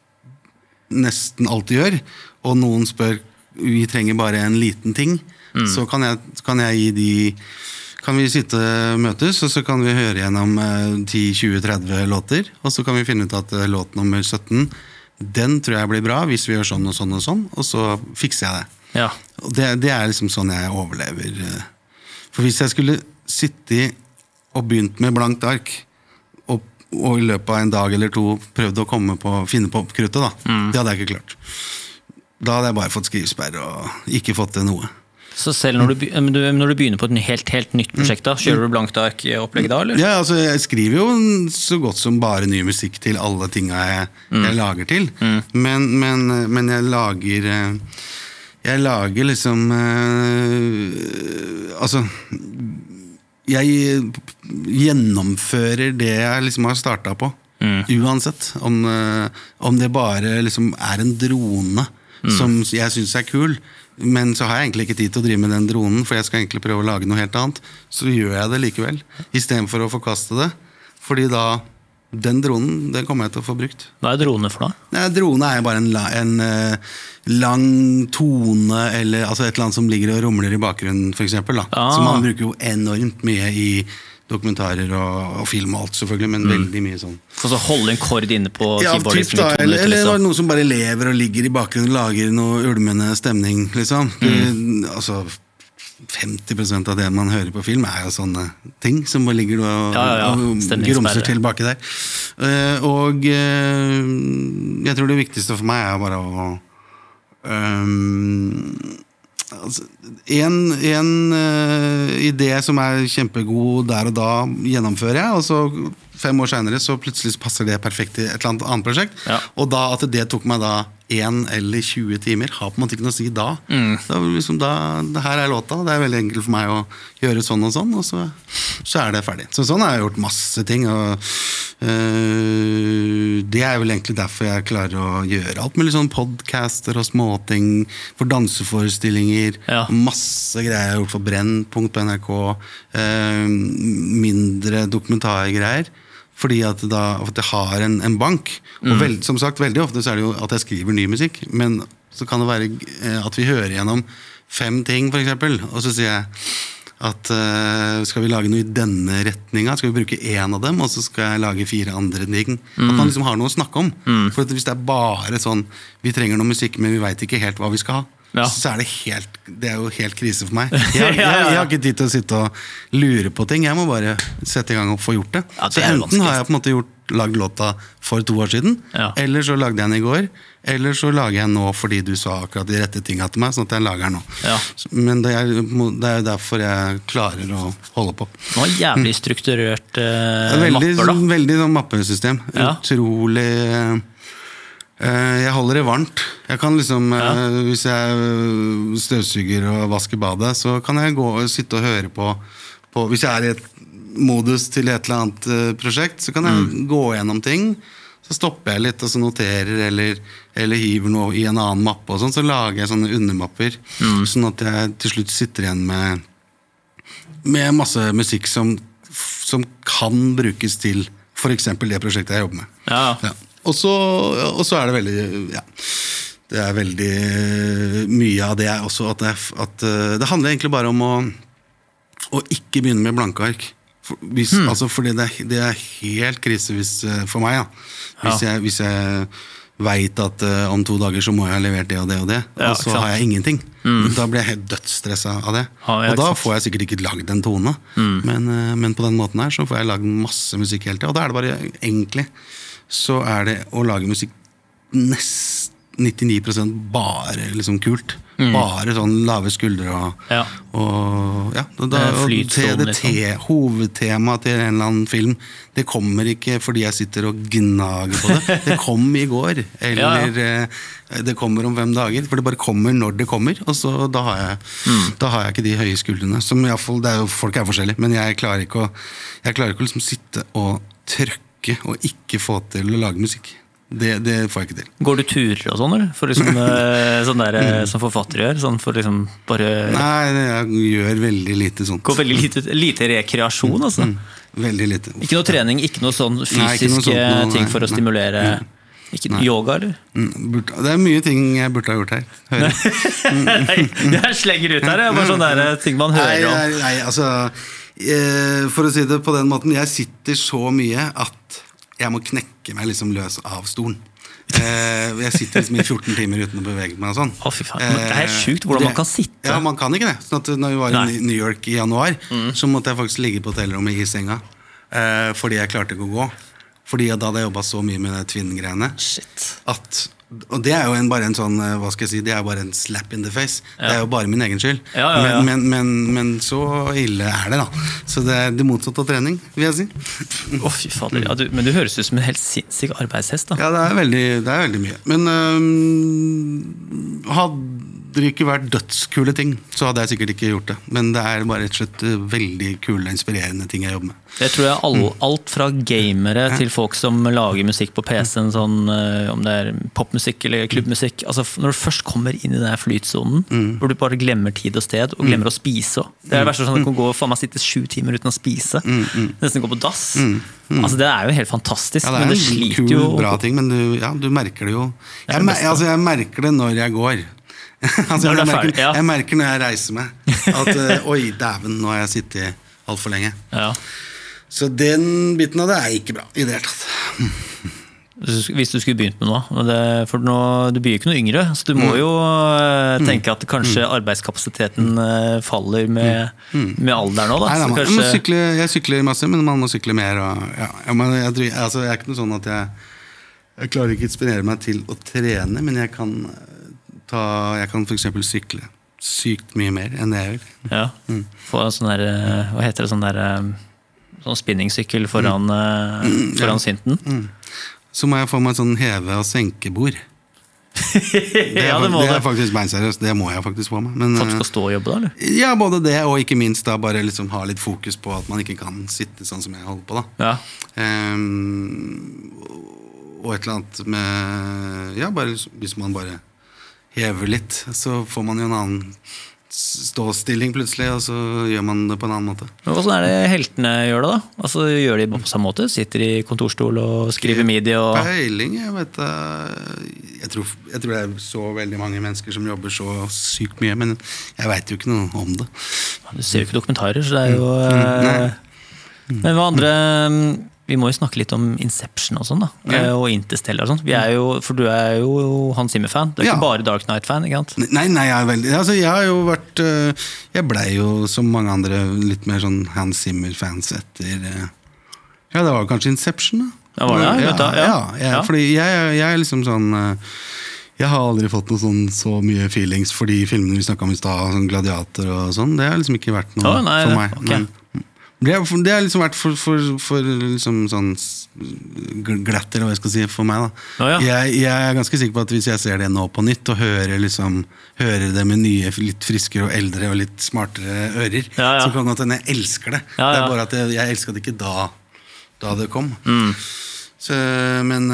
nesten alltid gjør, og noen spør, vi trenger bare en liten ting, mm. så kan jeg, kan jeg gi de, kan vi sitte møtes, og så kan vi høre gjennom ti, tjue, tretti låter, og så kan vi finne ut at låt nummer sytten, den tror jeg blir bra, hvis vi gjør sånn og sånn og sånn, og så fikser jeg det. Ja. Og det, det er liksom sånn jeg overlever. For hvis jeg skulle sitte og begynt med blankt ark, og, og i løpet av en dag eller to prøvde å komme på, finne på kruttet da, mm. det hadde jeg ikke klart. Da hadde jeg bare fått skrivesperre og ikke fått til noe. Så selv når du, når du begynner på et helt, helt nytt prosjekt da, kjører du blankt ark i opplegget da, eller? Ja, altså jeg skriver jo så godt som bare ny musikk til alle tingene jeg, mm. jeg lager til. Mm. Men, men, men jeg lager, jeg lager liksom, uh, altså, jeg gjennomfører det jeg liksom har startet på, mm. uansett. Om, om det bare liksom er en drone, Mm. som jeg synes er kul, men så har jeg egentlig ikke tid til å drive med den dronen, for jeg skal egentlig prøve å lage noe helt annet, så gjør jeg det likevel, i stedet for å forkaste det, fordi da den dronen, den kommer jeg til å få brukt. Hva er drone for da? Ja, drone er bare en, en uh, lang tone, eller altså et eller annet som ligger og rumler i bakgrunnen, for eksempel. Da. Ah. Så man bruker jo enormt mye i dokumentarer og, og film og alt selvfølgelig, men mm. veldig mye sånn. For så holde en kord inne på ja, keyboard liksom, da, eller, eller liksom. Noe som bare lever og ligger i bakgrunnen, lager noe ulmende stemning, liksom. Mm. Det, altså, femti prosent av det man hører på film er jo sånne ting som bare ligger og, ja, ja, ja. og grumser til baki der. Uh, og uh, jeg tror det viktigste for meg er bare å um, altså, en, en uh, idé som er kjempegod der og da gjennomfører jeg, og så fem år senere så plutselig passer det perfekt i et eller annet annet prosjekt, ja. Og da at det tok meg da en eller tjue timer, har på en måte ikke noe å si da. Mm. Da, liksom da, det her er låta, det er veldig enkelt for meg å gjøre sånn og sånn, og så, så er det ferdig. Så sånn har jeg gjort masse ting, og øh, det er vel egentlig derfor jeg klarer å gjøre alt mulig sånn podcaster og småting, for danseforestillinger, ja. Masse greier jeg har gjort for Brennpunkt på N R K, øh, mindre dokumentargreier, fordi at, da, at jeg har en, en bank, og mm. veld, som sagt, veldig ofte så er det jo at jeg skriver ny musikk, men så kan det være at vi hører gjennom fem ting for eksempel, og så sier jeg at uh, skal vi lage noe i denne retningen, skal vi bruke en av dem, og så skal jeg lage fire andre ting, mm. at man liksom har noe å snakke om, mm. for hvis det er bare sånn, vi trenger noe musikk, men vi vet ikke helt hva vi skal ha, ja. Så er det helt, det er jo helt krise for meg. Jeg, jeg, jeg, jeg har ikke tid til å sitte og lure på ting, jeg må bare sette i gang og få gjort det. Ja, det så enten har jeg på en måte gjort, lagd låta for to år siden, ja. Eller så lagde jeg den i går, eller så lager jeg nå fordi du sa akkurat de rette tingene til meg, sånn at jeg lager den nå. Ja. Men det er, det er derfor jeg klarer å holde på. Nå er jævlig strukturert uh, veldig, mapper da. Veldig sånn mappesystem. Ja. Utrolig... Jeg holder det varmt. Jeg kan liksom, ja. Hvis jeg støvsuger og vasker badet, så kan jeg gå og sitte og høre på, på hvis jeg er i et modus til et eller annet prosjekt, så kan jeg mm. gå gjennom ting, så stopper jeg litt og så noterer, eller, eller hiver noe i en annen mappe og sånn, så lager jeg sånne undermapper, mm. sånn at jeg til slutt sitter igjen med, med masse musikk som, som kan brukes til for eksempel det prosjektet jeg jobber med. Ja. Ja. Og så, og så er det veldig, ja, det er veldig mye av det også, at det, at det handler egentlig bare om å, å ikke begynne med blanke ark. For, hvis, hmm. altså, fordi det, det er helt krise hvis, for meg, ja. Hvis, ja. jeg, hvis jeg vet at uh, om to dager så må jeg ha levert det og det og det, ja, og så har jeg ingenting. Mm. Da blir jeg helt dødsstresset av det. Ja, og da får jeg sikkert ikke lagd en tone, mm. men, uh, men på den måten her så får jeg lagd masse musikk hele tiden, og da er det bare egentlig så er det å lage musikk nesten nittini prosent bare liksom kult. Mm. Bare sånn lave skuldre og ja, og, ja da, og T D T, liksom. Hovedtema til en eller annen film, det kommer ikke fordi jeg sitter og gnager på det. Det kom i går, eller ja, ja. Det kommer om fem dager, for det bare kommer når det kommer, og så da har jeg, mm. da har jeg ikke de høye skuldrene, som i hvert fall, det er jo, folk er forskjellige, men jeg klarer ikke å, jeg klarer ikke å liksom sitte og trykke og ikke få til å lage musikk. Det, det får jeg ikke til. Går du turer og sånn, eller? For liksom, sånn der, mm. som forfatter gjør? Sånn for liksom bare... Nei, jeg gjør veldig lite sånt. Går veldig lite, lite rekreasjon, mm. altså? Mm. Veldig lite. Ikke noe trening, ikke noe sånn fysiske nei, noe sånt, ting for å stimulere... Nei. Ikke nei. Yoga, eller? Mm. Det er mye ting jeg burde ha gjort her. Nei, jeg slenger ut her, bare sånne der ting man hører nei, om. Nei, nei, altså... For å si det på den måten, jeg sitter så mye at jeg må knekke meg liksom løs av stolen. Jeg sitter liksom i fjorten timer uten å bevege meg og sånn. Å, fy faen. Det er helt sykt hvordan det, man kan sitte. Ja, man kan ikke det. Sånn at når vi var Nei. i New York i januar, mm. så måtte jeg faktisk ligge på hotellrommet i senga, fordi jeg klarte ikke å gå. Fordi da hadde jeg jobbet så mye med Twin-greiene. Shit. At, og det er jo en, bare en sånn, hva skal jeg si, det er bare en slap in the face. Ja. Det er jo bare min egen skyld. Ja, ja, ja. Men, men, men, men så ille er det da. Så det er det motsatte av trening, vil jeg si. Å, oh, fy fader. Ja, du, men du høres ut som en helt sinnssyk arbeidshest da. Ja, det er veldig, det er veldig mye. Men øh, had, aldri ikke vært dødskule ting, så hadde jeg sikkert ikke gjort det. Men det er bare rett og slett veldig kule, inspirerende ting jeg jobber med. Det tror jeg all, alt fra gamere til folk som lager musikk på P C-en, sånn, om det er popmusikk eller klubbmusikk. Altså, når du først kommer inn i den flytsonen, mm. hvor du bare glemmer tid og sted, og glemmer mm. å spise. Det er det verste sånn at du kan gå for meg sitte sju timer uten å spise. Mm. Mm. Nesten gå på dass. Mm. Mm. Altså, det er jo helt fantastisk. Ja, det er men det en kul, jo. bra ting, men du, ja, du merker det jo. Jeg, det altså, jeg merker det når jeg går. altså, jeg, merker, ja. jeg merker når jeg reiser meg at uh, oi, dæven, nå har jeg sittet alt for lenge. Ja. Så den biten av det er ikke bra i det hele tatt. Hvis du skulle begynt med noe, det, for nå, du blir jo ikke noe yngre, så du må jo uh, tenke at kanskje mm. arbeidskapasiteten uh, faller med, mm. med alderen nå. Da. Nei, da, man, kanskje... man sykle, jeg sykler masse, men man må sykle mer. Og, ja, jeg, jeg, altså, jeg er ikke noe sånn at jeg, jeg klarer ikke å inspirere meg til å trene, men jeg kan Ta, jeg kan for eksempel sykle sykt mye mer enn det jeg gjør. Ja, mm. få en sånn der, hva heter det, sånn der sånn spinningsykkel foran, mm. foran ja. synten. Mm. Så må jeg få meg en sånn heve- og senkebord. Det er, ja, det må det er faktisk beinseriøst, det må jeg faktisk få meg. Men, for at du skal stå og jobbe da, eller? Ja, både det, og ikke minst da bare liksom ha litt fokus på at man ikke kan sitte sånn som jeg holder på da. Ja. Um, og et eller annet med, ja, bare hvis man bare hever litt, så får man jo en annen ståstilling plutselig, og så gjør man det på en annen måte. Men hvordan er det heltene gjør det da? Altså, gjør de på samme måte? Sitter i kontorstol og skriver midi? Og... Peiling, jeg vet jeg tror, jeg tror det er så veldig mange mennesker som jobber så sykt mye, men jeg vet jo ikke noe om det. Du ser jo ikke dokumentarer, så det er jo... Mm. Mm. Men hva andre... Vi må jo snakke litt om Inception og sånn da, ja. og Interstellar og sånn. Vi er jo, for du er jo Hans Zimmer-fan. Du er ja. ikke bare Dark Knight-fan, ikke sant? Nei, nei, jeg er veldig... Altså, jeg har jo vært... Jeg ble jo, som mange andre, litt mer sånn Hans Zimmer-fans etter... Ja, det var kanskje Inception, da. Ja, var det? Ja, ja, ja, jeg, ja. Fordi jeg, jeg er liksom sånn... Jeg har aldri fått noe sånn så mye feelings for de filmene vi snakket om i sted, sånn Gladiator og sånn. Det har liksom ikke vært noe oh, nei, for meg. Okay. Men, Det har liksom vært for, for, for liksom sånn glatt, eller hva jeg skal si, for meg da. Oh, ja. jeg, jeg er ganske sikker på at hvis jeg ser det nå på nytt og hører, liksom, hører det med nye, litt friskere og eldre og litt smartere ører, ja, ja. så kan det godt hende jeg elsker det. Ja, ja. Det er bare at jeg, jeg elsket det ikke da, da det kom. Mm. Så, men...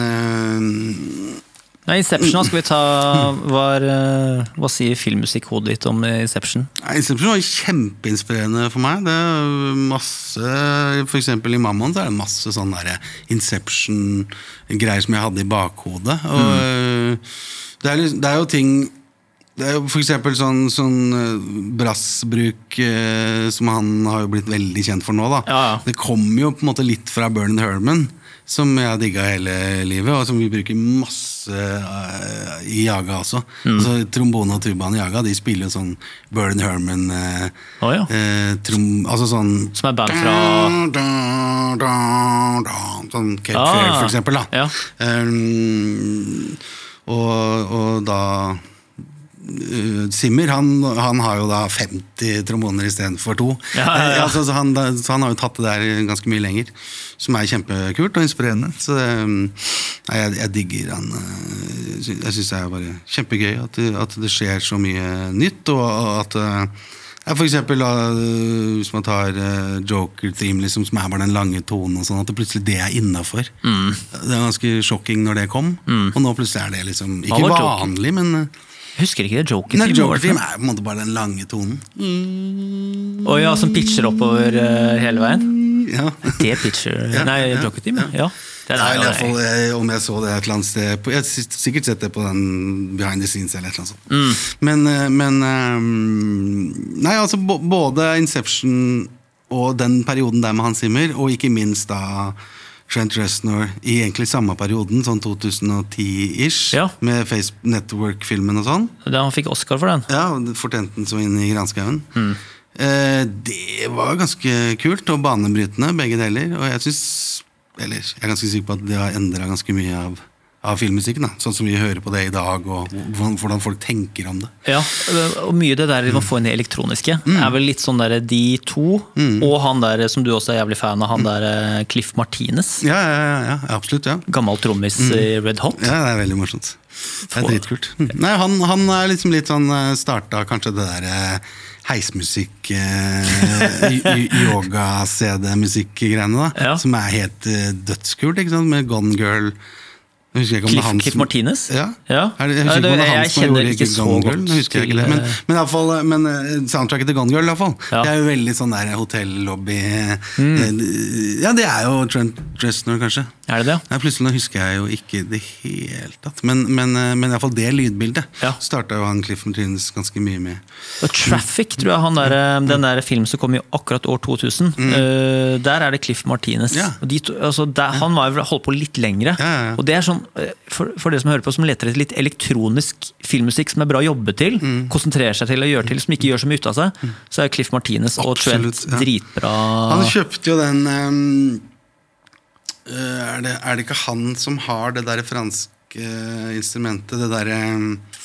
Øh, Nei, Inception, skal vi ta var, hva sier filmmusikk-hodet ditt om Inception? Inception var kjempeinspirerende for meg. Det er masse, for eksempel i Mammon så er det masse sånne der Inception-greier som jeg hadde i bakhodet. Og mm. det, er, det er jo ting, det er jo for eksempel sånn, sånn brassbruk eh, som han har jo blitt veldig kjent for nå da. Ja, ja. Det kommer jo på en måte litt fra Bernard Herrmann, som jeg har digget hele livet, og som vi bruker masse uh, i Jaga også. Mm. Altså, trombone og tubaen i Jaga, de spiller jo sånn Bernard Herrmann uh, oh, ja. uh, trom, altså sånn som er band fra da, da, da, sånn Cape ah, Fear for eksempel da. Ja. Um, og, og da Zimmer, han, han har jo da femti tromboner i stedet for to. Ja, ja, ja. Altså, så, han, så han har jo tatt det der ganske mye lenger, som er kjempekult og inspirerende. Så det, nei, jeg, jeg digger han. Jeg synes det er bare kjempegøy at det, at det skjer så mye nytt, og at ja, for eksempel hvis man tar Joker-theme, liksom, som er bare den lange tonen og sånn, at det plutselig det er innenfor. Mm. Det er ganske shocking når det kom, mm. og nå plutselig er det liksom ikke vanlig, men jeg husker ikke det, Joker-film. Joker-film er på en måte bare den lange tonen. Mm. Og ja, som pitcher oppover uh, hele veien. Ja. Det pitcher, ja, nei, ja, Joker-film, ja. ja. Det er, nei, i hvert fall, jeg, om jeg så det et eller annet sted, jeg har sikkert sett det på den behind the scenes eller et eller annet sånt. Mm. Men, men um, nei, altså både Inception og den perioden der med Hans Zimmer, og ikke minst da Trent Reznor i egentlig samme perioden, sånn to tusen og ti-ish, ja. Med Face Network-filmen og sånn. Da han fikk Oscar for den. Ja, Fortenten så inn i Granskauen. Mm. Eh, det var ganske kult og banebrytende, begge deler, og jeg synes, eller jeg er ganske sikker på at det har endret ganske mye av av filmmusikken, da. Sånn som vi hører på det i dag, og hvordan folk tenker om det. Ja, og mye det der å få inn det elektroniske mm. er vel litt sånn der de to, mm. og han der som du også er jævlig fan av, han der Cliff Martinez. Ja, ja, ja, ja absolutt, ja. Gammel trommis mm. i Red Hot. Ja, det er veldig morsomt. Det er dritkult. Mm. Nei, han, han er liksom litt sånn, startet kanskje det der heismusikk, yoga-C D-musikk-greiene da, ja. Som er helt dødskult, ikke sant, med Gone Girl. Cliff, Cliff Martinez? Ja, ja. Jeg husker ikke om det er han som gjorde ikke Gone Girl, jeg husker ikke det. Men, men, i alle fall, men soundtracket til Gone Girl i alle fall, ja. Det er jo veldig sånn der hotellobby. Mm. Ja, det er jo Trent Reznor kanskje. Er det det? Ja, plutselig nå husker jeg jo ikke det helt tatt, men, men, men i alle fall det lydbildet ja. Startet jo han Cliff Martinez ganske mye med. Og Traffic, tror jeg, han der, den der filmen som kom i akkurat år to tusen, mm. uh, der er det Cliff Martinez. Ja. Og de to, altså, der, han var jo holdt på litt lengre, ja, ja, ja. Og det er sånn For, for dere som hører på, som leter etter litt elektronisk filmmusikk som er bra å jobbe til, mm. konsentrerer seg til å gjøre til, som ikke gjør så mye ut av seg, mm. så er Cliff Martinez og Trent ja. Dritbra. Han kjøpte jo den um, er, det, er det ikke han som har det der franske uh, instrumentet, det der um,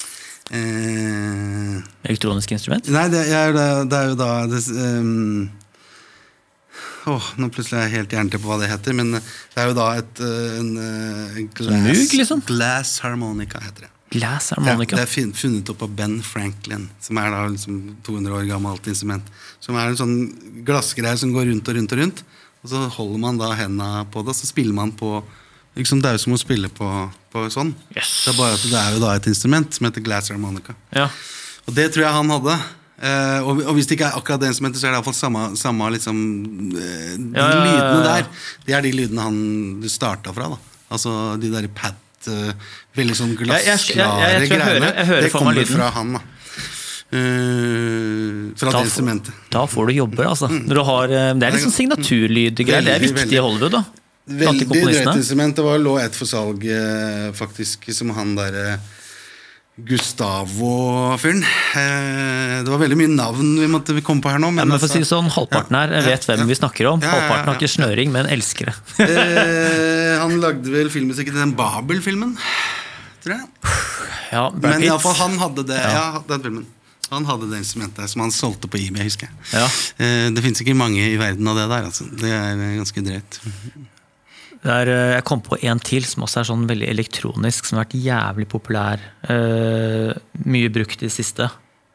uh, elektronisk instrument? Nei, det er, det, det er jo da det, um, Åh, oh, nå plutselig er jeg helt hjernete på hva det heter, men det er jo da et en, en glass, Mug, liksom? glass harmonica heter det. Glass harmonica? Ja, det er funnet opp av Ben Franklin, som er da liksom to hundre år gammelt instrument, som er en sånn glassgreie som går rundt og rundt og rundt, og så holder man da hendene på det, og så spiller man på, liksom det er jo som å spille på, på sånn. Yes. Det er bare at det er jo da et instrument som heter glass harmonica. Ja. Og det tror jeg han hadde. Uh, og, og hvis det ikke er akkurat det instrumentet, så er det i hvert fall samme, samme liksom, uh, de ja, lydene der, det er de lydene han startet fra da. Altså de der pad uh, veldig sånn glassklare greiene, det kommer fra han da. Uh, fra da, det instrumentet da får du jobber altså mm. Når du har, det er litt sånn signaturlydgreier, det er viktig veldig, i Hollywood da. Veldig drøyt instrument. Det var lå et for salg uh, faktisk, som han der uh, Gustavo-fyren. Det var veldig mye navn vi måtte komme på her nå. Men, ja, men for å si det sånn, halvparten her, jeg vet ja, hvem ja, vi snakker om. Halvparten har ikke snøring, men elsker det. eh, han lagde vel filmmusikk til den Babel-filmen, tror jeg. Ja, men i alle fall han hadde det, ja, ja den filmen. Han hadde det instrumentet som han solgte på eBay, husker jeg. Ja. Eh, det finnes ikke mange i verden av det der, altså. Det er ganske drøyt. Der, jeg kom på en til som også er sånn veldig elektronisk, som har vært jævlig populær, uh, mye brukt i det siste.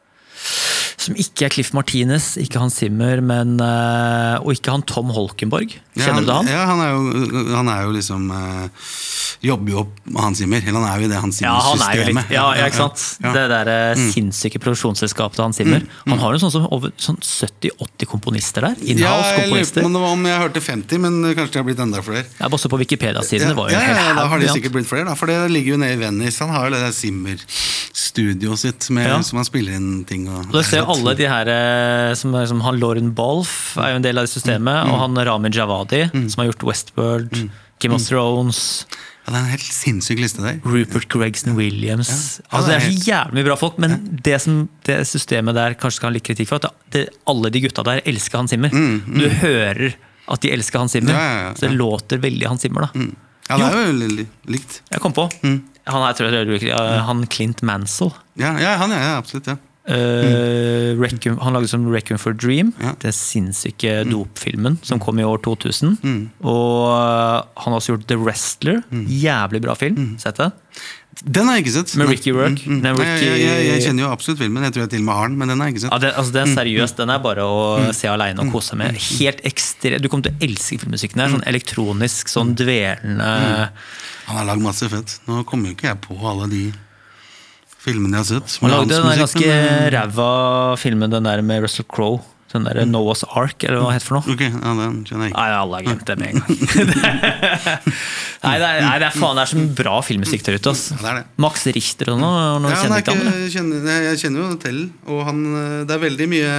Som ikke er Cliff Martinez, ikke han Zimmer, men, uh, og ikke han Tom Holkenborg. Kjenner ja, han, du det han? Ja, han er jo, han er jo liksom... Uh, jobber jo med Hans Zimmer, eller han er jo i det Hans Zimmer-systemet. Ja, ja, ikke sant? Ja, ja. Det der mm. sinnssyke produksjonsselskapet til Hans Zimmer. Mm. Han har jo sånn som over sånn sytti åtti komponister der, in-house komponister. Ja, jeg lurer på om jeg hørte femti, men kanskje det har blitt enda flere. Ja, også på Wikipedia-siden, ja, det var jo ja, helt ja, da har de sikkert blitt flere, da, for det ligger jo nede i Venice. Han har jo det der Zimmer-studio sitt, med, ja. Som han spiller inn ting. Og, og du ser alle de her, som, som han Lauren Balfe er jo en del av det systemet, mm. og han Ramin Djawadi, mm. som har gjort Westworld, mm. Game of Thrones... Ja, det er en helt sinnssyk liste der. Rupert Gregson Williams. Ja. Ja, altså, det er så jævlig mye bra folk, men ja. det, som, det systemet der kanskje kan ha litt kritikk for, at det, alle de gutta der elsker Hans Zimmer. Mm, mm. Du hører at de elsker Hans Zimmer, ja, ja, ja. Så det låter veldig Hans Zimmer da. Mm. Ja, det er jo veldig likt. Jeg kom på. Mm. Han er, tror jeg, han Clint Mansell. Ja, ja han er ja, absolutt, ja. Uh, Requiem, han lagde som Requiem for a Dream, ja. Det sinnssyke mm. dopfilmen som kom i år to tusen, mm. og uh, han har også gjort The Wrestler, mm. jævlig bra film, mm. sett det? Den har jeg ikke sett. Med Ricky Rourke. Mm. Mm. Ricky... Jeg, jeg, jeg kjenner jo absolutt filmen, jeg tror jeg til og med har den, men den har jeg ikke sett. Ja, det, altså, det er seriøst, den er bare å mm. se alene og kose med. Helt ekstrem, du kommer til å elske filmmusikken her, sånn elektronisk, sånn dvelende. Mm. Han har lagd masse fett. Nå kommer jo ikke jeg på alle de filmen jeg har sett. Han lagde den der ganske ræva filmen, den der med Russell Crowe, den der Noah's Ark, eller hva heter for noe? Ok, ja, den kjenner jeg ikke. Nei, alle har glemt det med en gang. nei, det er, nei, det er faen, det er så bra filmmusikk der ute, ass. Ja, det er det. Max Richter og noe, noe ja, kjenner ikke han, jeg, kjenner, jeg kjenner jo til, og han, det er veldig mye...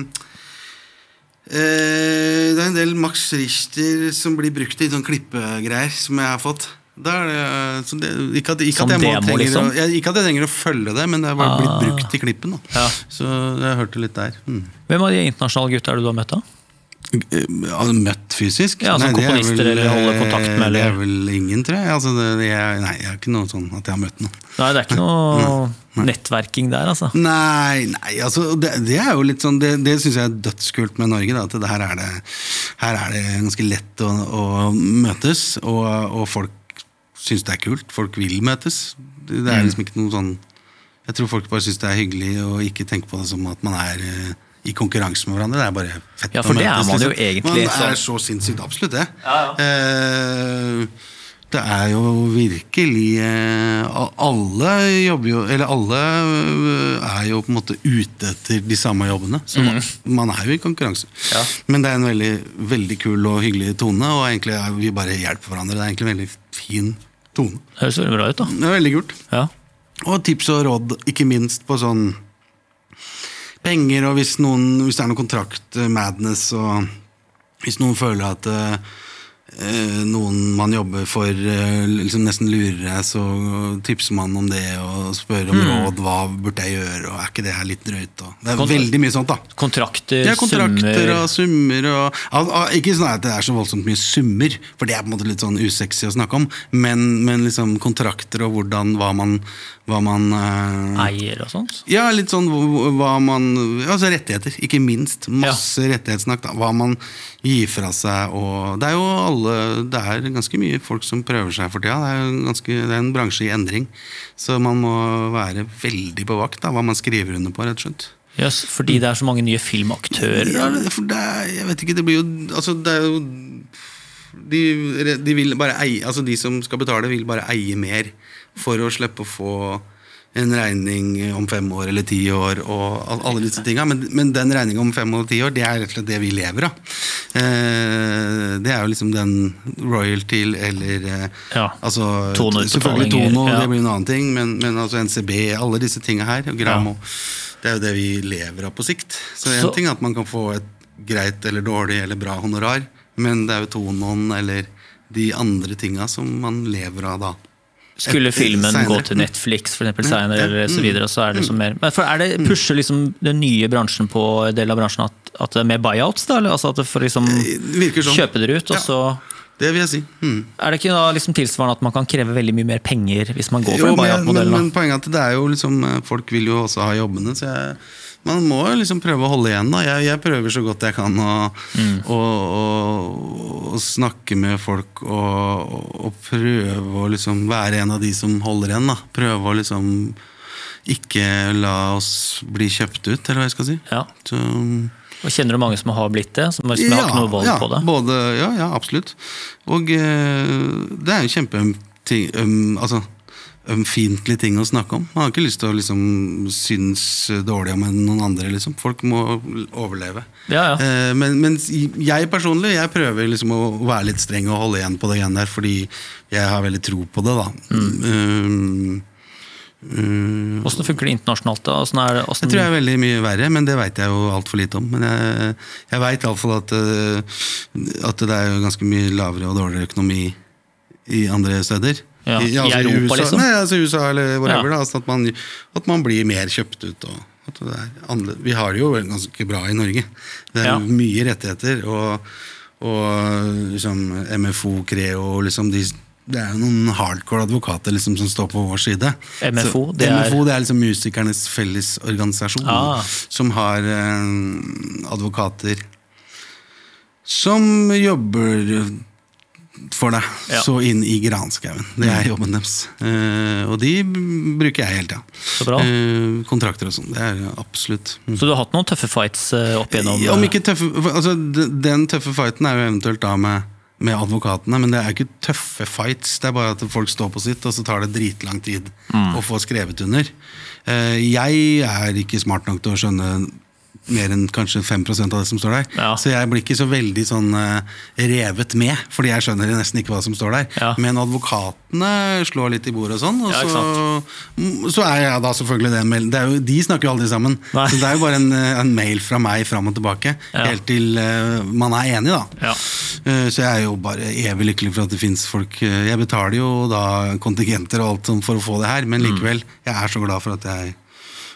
Eh, det er en del Max Richter som blir brukt i sånne klippegreier som jeg har fått. Der, så det, ikke, at, ikke, at jeg demo, trenger, liksom. jeg, ikke at jeg trenger å følge det, men det har bare ah. blitt brukt i klippen da. Ja. Så jeg hørte litt der mm. Hvem av de internasjonale gutta er du du har møtt da? Møtt fysisk? Ja, som nei, komponister vel, eller holde kontakt med? Eller? Det er vel ingen, tror jeg. Altså, det, det er, nei, jeg er ikke noe sånn at jeg har møtt noen. Nei, det er ikke noe nei, nei. nettverking der, altså? Nei, nei altså, det, det er jo litt sånn, det, det synes jeg er dødskult med Norge, da, at det, her, er det, her er det ganske lett å, å møtes, og, og folk synes det er kult, folk vil møtes. Det, det er liksom ikke noe sånn, jeg tror folk bare synes det er hyggelig, og ikke tenke på det som at man er i konkurranse med hverandre, det er bare fett ja, for det er man jo egentlig man er så sinnssykt, absolutt det ja, ja. Eh, det er jo virkelig eh, alle jobber jo eller alle er jo på en måte ute etter de samme jobbene så mm. man, man er jo i konkurranse ja. Men det er en veldig, veldig kul og hyggelig tone og egentlig er vi bare hjelper hverandre det er egentlig en veldig fin tone det høres veldig bra ut da det er veldig kult ja. Og tips og råd ikke minst på sånn penger, og hvis, noen, hvis det er noen kontrakt madness, og hvis noen føler at uh, noen man jobber for uh, liksom nesten lurer deg, så tipser man om det, og spør om mm. råd, hva burde jeg gjøre, og er ikke det her litt drøyt? Og det er Kont veldig mye sånt da. Kontrakter, ja, kontrakter summer. Og summer. Og, og, og, ikke sånn at det er så voldsomt mye summer, for det er på en måte litt sånn usexy å snakke om, men, men liksom kontrakter og hvordan, hva man hva man uh, eier og sånt? Ja, litt sånn hva man altså rettigheter, ikke minst masse ja. Rettighetssnakk da, hva man gir fra seg og det er jo alle, det er ganske mye folk som prøver seg for tida, det er, ganske, det er en bransje i endring så man må være veldig på vakt da, hva man skriver under på rett og slett yes, fordi det er så mange nye filmaktører ja, for det er, jeg vet ikke, det blir jo altså det er jo de, de vil bare eie, altså de som skal betale vil bare eie mer for å slippe å få en regning om fem år eller ti år og alle disse tingene, men, men den regningen om fem år og ti år, det er rett og slett det vi lever av. Eh, det er jo liksom den royalty eller ja, altså, selvfølgelig Tono, ja. Det blir en annen ting, men, men altså N C B, alle disse tingene her, og Gramo, ja. Det er jo det vi lever av på sikt. Så en Så. ting er at man kan få et greit eller dårlig eller bra honorar, men det er jo Tonoen eller de andre tingene som man lever av da. Skulle filmen gå til Netflix for eksempel senere eller så videre, så er det så mer. Men for er det pusher liksom den nye bransjen på en del av bransjen at, at det er mer buyouts da? Eller altså at det får liksom sånn. Kjøpe dere ut, og så... Det vil jeg si. Mm. Er det ikke da liksom tilsvarende at man kan kreve veldig mye mer penger hvis man går for jo, en buyout-modell? Men, men poenget er at det er jo liksom, folk vil jo også ha jobbene, så jeg... Man må liksom prøve å holde igjen da. Jeg, jeg prøver så godt jeg kan å, mm. å, å, å snakke med folk og, og prøve å liksom være en av de som holder igjen da. Prøve å liksom ikke la oss bli kjøpt ut, eller hva jeg skal si. Ja. Så, og kjenner du mange som har blitt det? Som, som ja, har ikke noe valg ja, på det? Både, ja, ja, absolutt. Og eh, det er jo kjempe ting, um, altså ømfintlig ting å snakke om. Man har ikke lyst til å liksom synes dårlig om noen andre liksom. Folk må overleve. Ja, ja. Eh, men, men jeg personlig, jeg prøver liksom å være litt streng og holde igjen på det igjen der, fordi jeg har veldig tro på det da. Mm. Um, um, Hvordan funker det internasjonalt da? Hvordan er det, hvordan... Jeg tror jeg er veldig mye verre, men det vet jeg jo alt for lite om. Men jeg, jeg vet i alle fall at, at det er ganske mye lavere og dårligere økonomi i andre steder. Ja, I, altså, i Europa I USA, liksom? Nei, altså U S A eller whatever ja. da, altså at, man, at man blir mer kjøpt ut og, at det er andre, vi har det jo ganske bra i Norge det er ja. Mye rettigheter og, og liksom M F O, Creo liksom de, det er jo noen hardcore advokater liksom, som står på vår side M F O, Så, det, M F O er... det er liksom musikernes fellesorganisasjon ah. som har eh, advokater som jobber for deg, ja. Så inn i granskauen. Det er jobben deres. Uh, og de bruker jeg hele tiden. Så bra. Uh, kontrakter og sånn, det er absolutt. Mm. Så du har hatt noen tøffe fights uh, opp igjennom? Om ikke tøffe, altså den tøffe fighten er jo eventuelt da med, med advokatene, men det er ikke tøffe fights, det er bare at folk står på sitt, og så tar det dritlang tid mm. å få skrevet under. Uh, jeg er ikke smart nok til å skjønne mer enn kanskje fem prosent av det som står der. Ja. Så jeg blir ikke så veldig sånn uh, revet med, fordi jeg skjønner nesten ikke hva som står der. Ja. Men advokatene slår litt i bordet og sånn, og ja, så, så er jeg da selvfølgelig det, det er jo, de snakker jo aldri sammen. Nei. Så det er jo bare en, en mail fra meg frem og tilbake, ja. Helt til uh, man er enig da. Ja. Uh, så jeg er jo bare evig lykkelig for at det finnes folk. Jeg betaler jo da kontingenter og alt for å få det her, men likevel, jeg er så glad for at jeg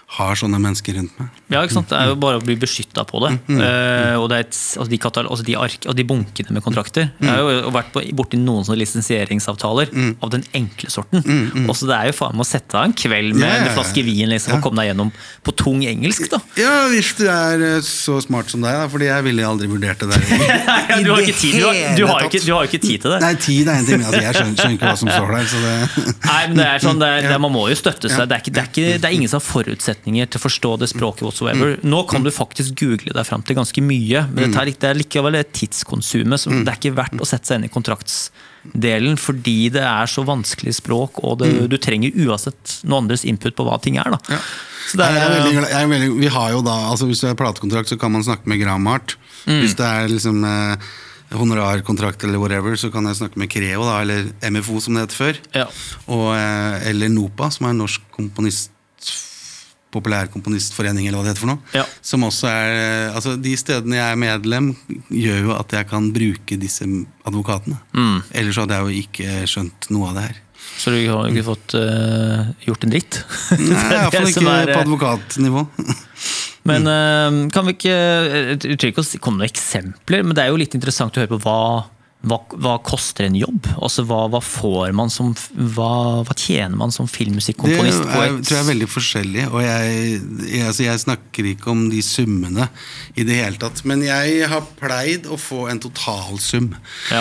har sånne mennesker rundt meg. Ja, ikke sant? Det er jo bare å bli beskyttet på det. Mm. Uh, og, det er et, altså de katal- altså de, ark- og de bunkene med kontrakter. Mm. Jeg har jo vært på, borti noen sånne lisensieringsavtaler mm. av den enkle sorten. Mm. Mm. Også det er jo faen med å sette deg en kveld med yeah. en flaske vin liksom, ja. Og komme deg gjennom på tung engelsk. Da. Ja, hvis du er så smart som deg, da, fordi jeg ville aldri vurdert det der. ja, du, har ikke tid, du, har, du, har ikke, du har jo ikke tid til det. Nei, tid er en ting, altså, jeg skjønner, skjønner ikke hva som står der. Så det... Nei, men det er sånn, det er, det, man må jo støtte seg. Det er, ikke, det, er ikke, det er ingen som har forutsetninger til å forstå det språket whatsoever. Nå kan du faktisk google deg frem til ganske mye, men det er, det er likevel et tidskonsumet, så det er ikke verdt å sette seg inn i kontraktsdelen, fordi det er så vanskelig språk, og det, du trenger uansett noen andres input på hva ting er. Da. Ja. Så det er, jeg er veldig, jeg er veldig, vi har jo da, altså hvis du har platekontrakt, så kan man snakke med Gramart. Mm. Hvis det er liksom eh, honorarkontrakt eller whatever, så kan jeg snakke med Creo, da, eller M F O som det heter før, ja. Og, eh, eller NOPA, som er Norsk Komponist populærkomponistforening, eller hva det heter for noe, ja. Som også er, altså de stedene jeg er medlem gjør jo at jeg kan bruke disse advokatene. Mm. Ellers hadde jeg jo ikke skjønt noe av det her. Så du har ikke fått uh, gjort en dritt? Nei, i hvert fall ikke er, på advokatnivå. Men uh, kan vi ikke, jeg tror ikke å komme noen eksempler, men det er jo litt interessant å høre på hva Hva, hva koster en jobb? Altså, hva, hva får man som hva, hva tjener man som filmmusikkomponist på? Det er, tror jeg er veldig forskjellig, og jeg, jeg, altså jeg snakker ikke om de summene i det hele tatt, men jeg har pleid å få en totalsum. Ja.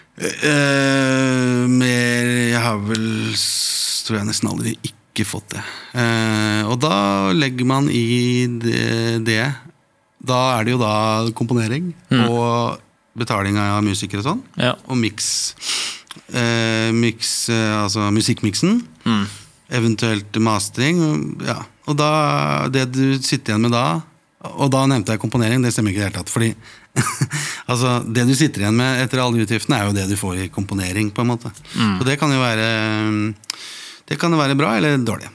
Uh, mer, jeg har vel, tror jeg nesten aldri ikke fått det. Uh, og da legger man i det, det. Da er det jo da komponering, mm. og betaling av musikere og sånn, ja. Og mix, eh, mix eh, altså musikkmixen, mm. eventuelt mastering, ja. Og da, det du sitter igjen med da, og da nevnte jeg komponering, det stemmer ikke helt tatt, fordi altså, det du sitter igjen med etter alle utgiftene er jo det du får i komponering, på en måte. Mm. Og det kan jo være, det kan jo være bra eller dårlig.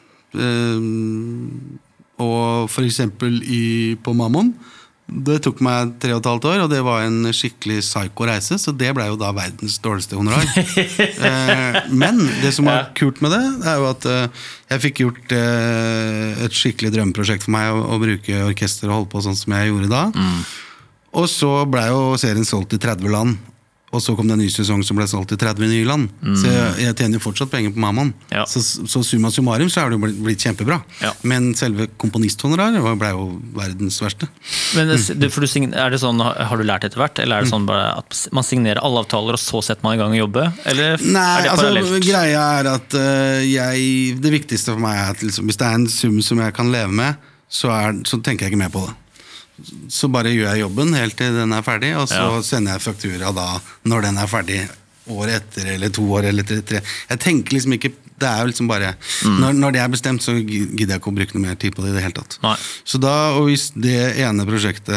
Um, og for eksempel i, på Mammon, det tok meg tre og et halvt år, og det var en skikkelig psyko reise, så det ble jo da verdens dårligste honorar. eh, men det som var kult med det, er jo at eh, jeg fikk gjort eh, et skikkelig drømmeprosjekt for meg å, å bruke orkester og holde på sånn som jeg gjorde da. Mm. Og så ble jo serien solgt i tretti land, og så kom det en ny sesong som ble solgt i tretti nye land. Mm. Så jeg, jeg tjener jo fortsatt penger på Mammon. Ja. Så, så summa summarum så har det jo blitt, blitt kjempebra. Ja. Men selve komponisthonorar ble jo verdens verste. Men det, for du, er det sånn, har du lært etter hvert, eller er det sånn bare at man signerer alle avtaler, og så setter man i gang å jobbe? Eller Nei, er det parallelt? Altså, greia er at uh, jeg, det viktigste for meg er at liksom, hvis det er en sum som jeg kan leve med, så, er, så tenker jeg ikke mer på det. Så bare gjør jeg jobben helt til den er ferdig, og så ja. Sender jeg faktura da når den er ferdig, året etter eller to år eller tre, tre. Jeg tenker liksom ikke, det er jo liksom bare mm. når, når det er bestemt, så gidder jeg ikke å bruke noe mer tid på det i det hele tatt. Nei. Så da, og hvis det ene prosjektet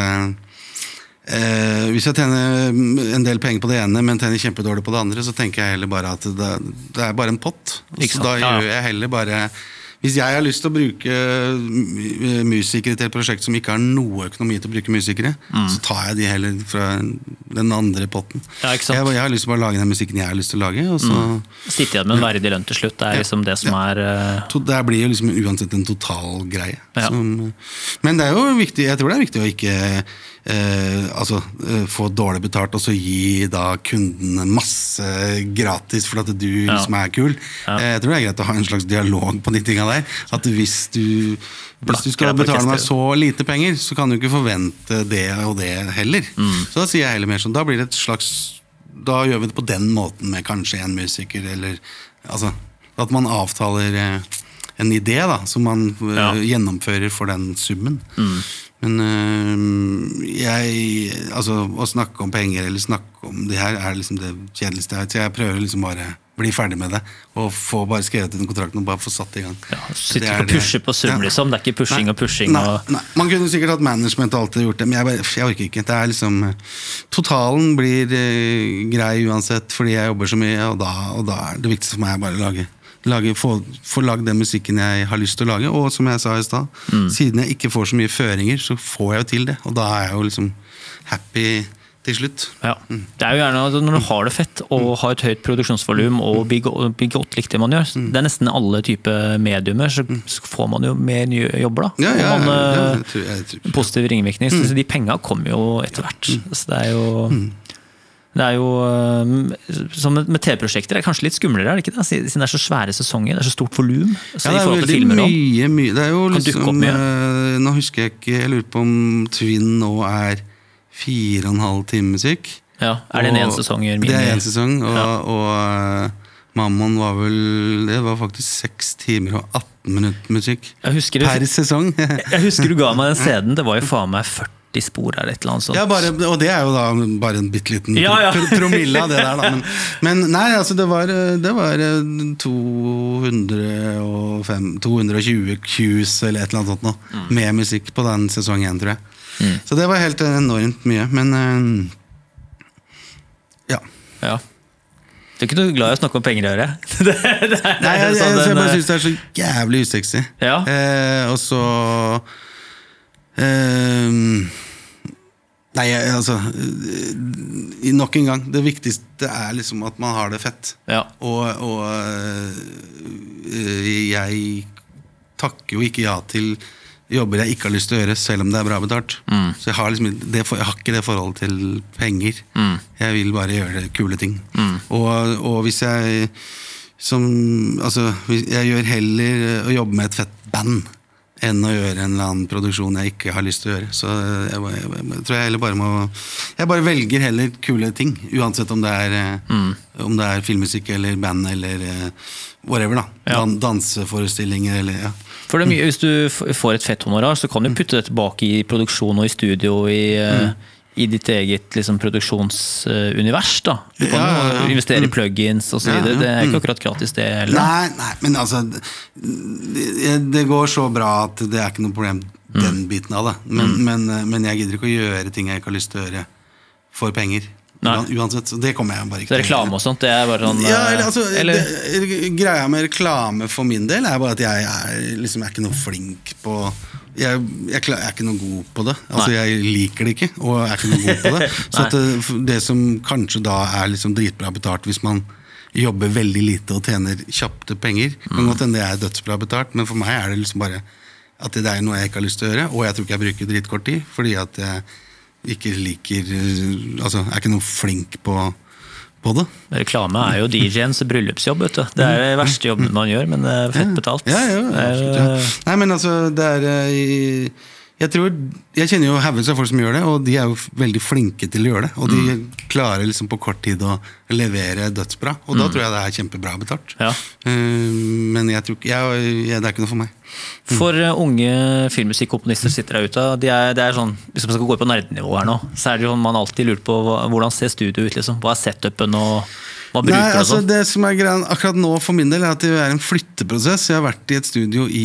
eh, hvis jeg tjener en del penger på det ene, men tjener kjempedårlig på det andre, så tenker jeg heller bare at det, det er bare en pott, så da ja. Gjør jeg heller bare. Hvis jeg har lyst til å bruke musikere til et prosjekt som ikke har noe økonomi til å bruke musikere, mm. så tar jeg de heller fra den andre potten. Ja, jeg, jeg har lyst til å bare lage den musikken jeg har lyst til å lage, og så mm. sitter igjen med en verdig lønn til slutt. Det er liksom det som ja. Er uh... det blir jo liksom uansett en total greie. Ja. Som, men det er jo viktig, jeg tror det er viktig å ikke Eh, altså eh, få dårlig betalt og så gi da kunden masse gratis for at du ja. Liksom er kul. Ja. Eh, jeg tror det er greit å ha en slags dialog på de tingene der, at hvis du hvis du skal betale meg så lite penger, så kan du ikke forvente det og det heller. Mm. Så da sier jeg heller mer sånn, da blir det et slags, da gjør vi det på den måten med kanskje en musiker, eller altså, at man avtaler eh, en idé da, som man ja. uh, gjennomfører for den summen. Mm. Men uh, jeg, altså å snakke om penger eller snakke om det her er liksom det kjedeligste her, så jeg prøver liksom bare bli ferdig med det, og få bare skrevet inn kontrakten og bare få satt i gang. Ja, sitter ikke og pusher på sum, ja. Liksom, det er ikke pushing nei, og pushing. Nei, og... nei. Man kunne sikkert hatt management og alt det gjort det, men jeg, bare, jeg orker ikke. Det er liksom, totalen blir uh, grei uansett, fordi jeg jobber så mye, og da, og da er det viktigste for meg bare å lage Lage, få, få lagd den musikken jeg har lyst til å lage, og som jeg sa i sted, mm. siden jeg ikke får så mye føringer, så får jeg jo til det, og da er jeg jo liksom happy til slutt. Ja. Det er jo gjerne når du har det fett og har et høyt produksjonsvolum og blir godt likt det man gjør. Det er nesten alle typer mediumer, så får man jo mer nye jobber da. Ja, ja, man, ja, jeg tror, jeg tror. Positiv ringvirkning. Så de pengene kommer jo etter hvert. Så det er jo... Det er jo, som med T V-prosjekter, det er kanskje litt skumlere, er det ikke det? Siden det er så svære sesonger, det er så stort volum. Ja, det er veldig mye, mye. Det er jo liksom, nå husker jeg ikke, jeg lurer på om Twin nå er fire og en halv time musikk. Ja, er det en en sesong? Det er en sesong, og, ja. og Mammon var vel, det var faktisk seks timer og atten minutter musikk husker, per sesong. Jeg husker du ga meg den C D-en, det var jo faen meg førti spor her, et eller annet sånt. Ja, bare, og det er jo da bare en bitteliten ja, ja. promille av det der da. Men, men nei, altså det var, det var to hundre og fem, to hundre og tjue cues eller et eller annet sånt nå, mm. med musikk på den sesongen, tror jeg. Mm. Så det var helt enormt mye, men uh, ja. Ja. Du er ikke noe glad i å snakke om penger å gjøre? det, det er, nei, jeg, jeg, jeg bare synes det er så jævlig usexy. Ja. Eh, og så eh, Nei, altså nok en gang, det viktigste er liksom at man har det fett. Ja. Og, og jeg takker jo ikke ja til jobber jeg ikke har lyst til å gjøre, selv om det er bra betalt. Mm. Så jeg har, liksom, det, jeg har ikke det forholdet til penger. Mm. Jeg vil bare gjøre kule ting. Mm. Og, og hvis jeg som, altså, jeg gjør heller å jobbe med et fett band enn å gjøre en eller annen produksjon jeg ikke har lyst til å gjøre. Så jeg, jeg, jeg, jeg tror jeg heller bare må jeg bare velger heller kule ting, uansett om det er mm. om det er filmmusikk eller band eller whatever da, ja. Dan, danseforestillinger eller ja. For det er mye, hvis du får et fett honorar, så kan du putte det tilbake i produksjon og i studio i, mm. i ditt eget liksom, produksjonsunivers da. Du kan ja, ja, ja. investere mm. i plugins og så videre. Ja, ja. Det er ikke akkurat gratis det heller. Nei, nei, men altså det, det går så bra at det er ikke noe problem den mm. biten av det. Men, mm. men, men jeg gidder ikke å gjøre ting jeg ikke har lyst til å gjøre for penger. Nei. Uansett, så det kommer jeg bare ikke til. Det er reklame og sånt, det er bare sånn ja, eller, altså, eller? Det, greia med reklame for min del er bare at jeg er, liksom, er ikke noe flink på jeg, jeg, jeg er ikke noe god på det altså, jeg liker det ikke, og er ikke noe god på det så at det, det som kanskje da er liksom dritbra betalt hvis man jobber veldig lite og tjener kjappte penger, mm. kan godt hende det er dødsbra betalt, men for meg er det liksom bare at det er noe jeg ikke har lyst til å gjøre, og jeg tror ikke jeg bruker dritkort i, fordi at jeg ikke liker, altså er ikke noe flink på, på det. Reklame er jo D J-ens bryllupsjobb, vet du. Det er det verste jobben man gjør, men det er fett betalt. Ja, ja, ja, absolutt, ja. Nei, men altså, det er jeg tror, jeg kjenner jo haugevis av folk som gjør det, og de er jo veldig flinke til å gjøre det, og de mm. klarer liksom på kort tid å levere dødsbra, og mm. da tror jeg det er kjempebra betalt. Ja. Men jeg tror ikke, jeg, jeg, det er ikke noe for meg. Mm. For unge filmmusikkomponister sitter der ute, de er, det er sånn, hvis man skal gå på nerdenivå her nå, så er det jo sånn man alltid lurer på hvordan ser studio ut, liksom? Hva er setupen og hva bruker Nei, du altså, det som er greia akkurat nå for min del er at det er en flytteprosess. Jeg har vært i et studio i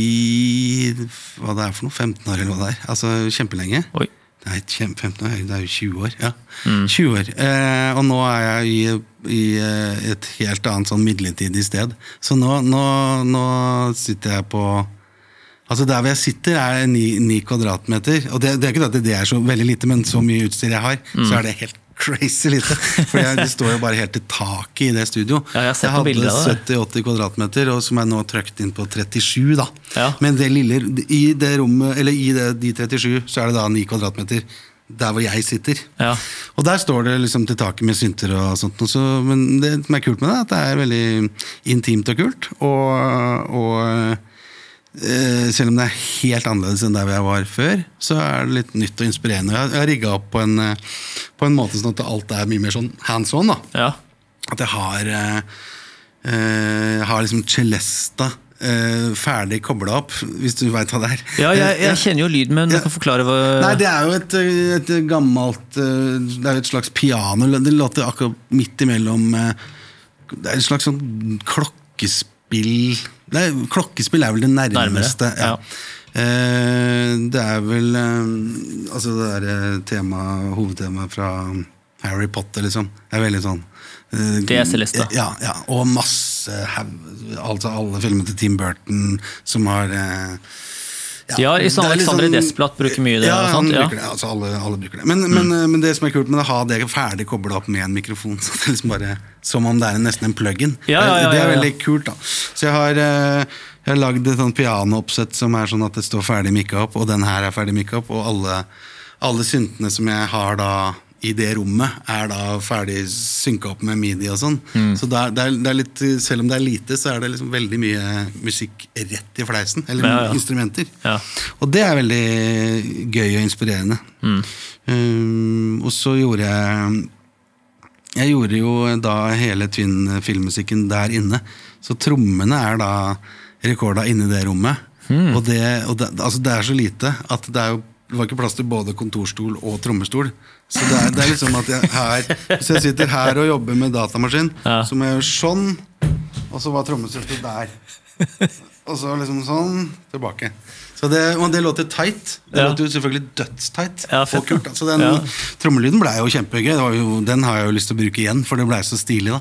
hva det er for noe, femten år eller hva det er, altså kjempelenge. Oi. Nei, femten år, det er jo tjue år, ja. Mm. tjue år, eh, og nå er jeg i, i et helt annet sånn midlertidig sted. Så nå, nå, nå sitter jeg på altså der hvor jeg sitter er ni, ni kvadratmeter, og det, det er ikke at det er så veldig lite, men så mye utstyr jeg har, mm. så er det helt crazy lite, for jeg, det står jo bare helt til taket i det studio. Ja, jeg, jeg hadde sytti til åtti kvadratmeter, og som er nå trøkt inn på trettisju da. Ja. Men det lille, i det rommet, eller i det, de trettisju, så er det da ni kvadratmeter der hvor jeg sitter. Ja. Og der står det liksom til taket med synter og sånt, og så, men det som er kult med det, er at det er veldig intimt og kult, og, og Uh, selv om det er helt annerledes enn der jeg var før, så er det litt nytt og inspirerende. Jeg har rigget opp på en, uh, på en måte sånn at alt er mye mer sånn hands-on da. Ja. At jeg har uh, uh, har liksom Celesta uh, ferdig koblet opp, hvis du vet hva det er. Ja, jeg, jeg kjenner jo lyd, men du kan forklare hva... Nei, det er jo et, et gammelt uh, det er jo et slags piano. Det låter akkurat midt imellom uh, det er et slags sånn klokkespill. Nei, klokkespill er vel det nærmeste. Ja. Ja. Eh, det er vel eh, altså det der tema, hovedtemaet fra Harry Potter liksom. Det er veldig sånn eh, det er Celesta. Ja, ja, og masse altså alle filmer til Tim Burton som har eh, Ja, i sånn Alexander sånn, Desplat bruker mye det. Ja, og sånt, han bruker ja. det, altså alle, alle bruker det. Men, mm. men, men det som er kult med å ha det ferdig koblet opp med en mikrofon, så det er liksom bare, som om det er nesten en plug-in. Ja, ja, ja, det er ja, ja. veldig kult da. Så jeg har, jeg har lagd et sånn pianooppsett som er sånn at det står ferdig mikket opp, og den her er ferdig mikket opp, og alle, alle syntene som jeg har da i det rommet er da ferdig synket opp med midi og sånn. Mm. Så det er, det, er, det er litt, selv om det er lite, så er det liksom veldig mye musikk rett i fleisen, eller ja, ja. instrumenter. Ja. Og det er veldig gøy og inspirerende. Mm. Um, og så gjorde jeg, jeg gjorde jo da hele Twin-filmmusikken der inne. Så trommene er da rekordet inne i det rommet. Mm. Og, det, og det, altså det er så lite at det er jo det var ikke plass til både kontorstol og trommestol. Så det er, det er liksom at jeg her, hvis jeg sitter her og jobber med datamaskin, ja. så må jeg gjøre sånn, og så var trommesettet der. Og så liksom sånn, tilbake. Så det, og det låter tight. Det ja. låter jo selvfølgelig dødstight. Ja, og kult. Så den ja. trommelyden ble jo kjempegøy. Det var jo, den har jeg jo lyst til å bruke igjen, for det ble så stilig da.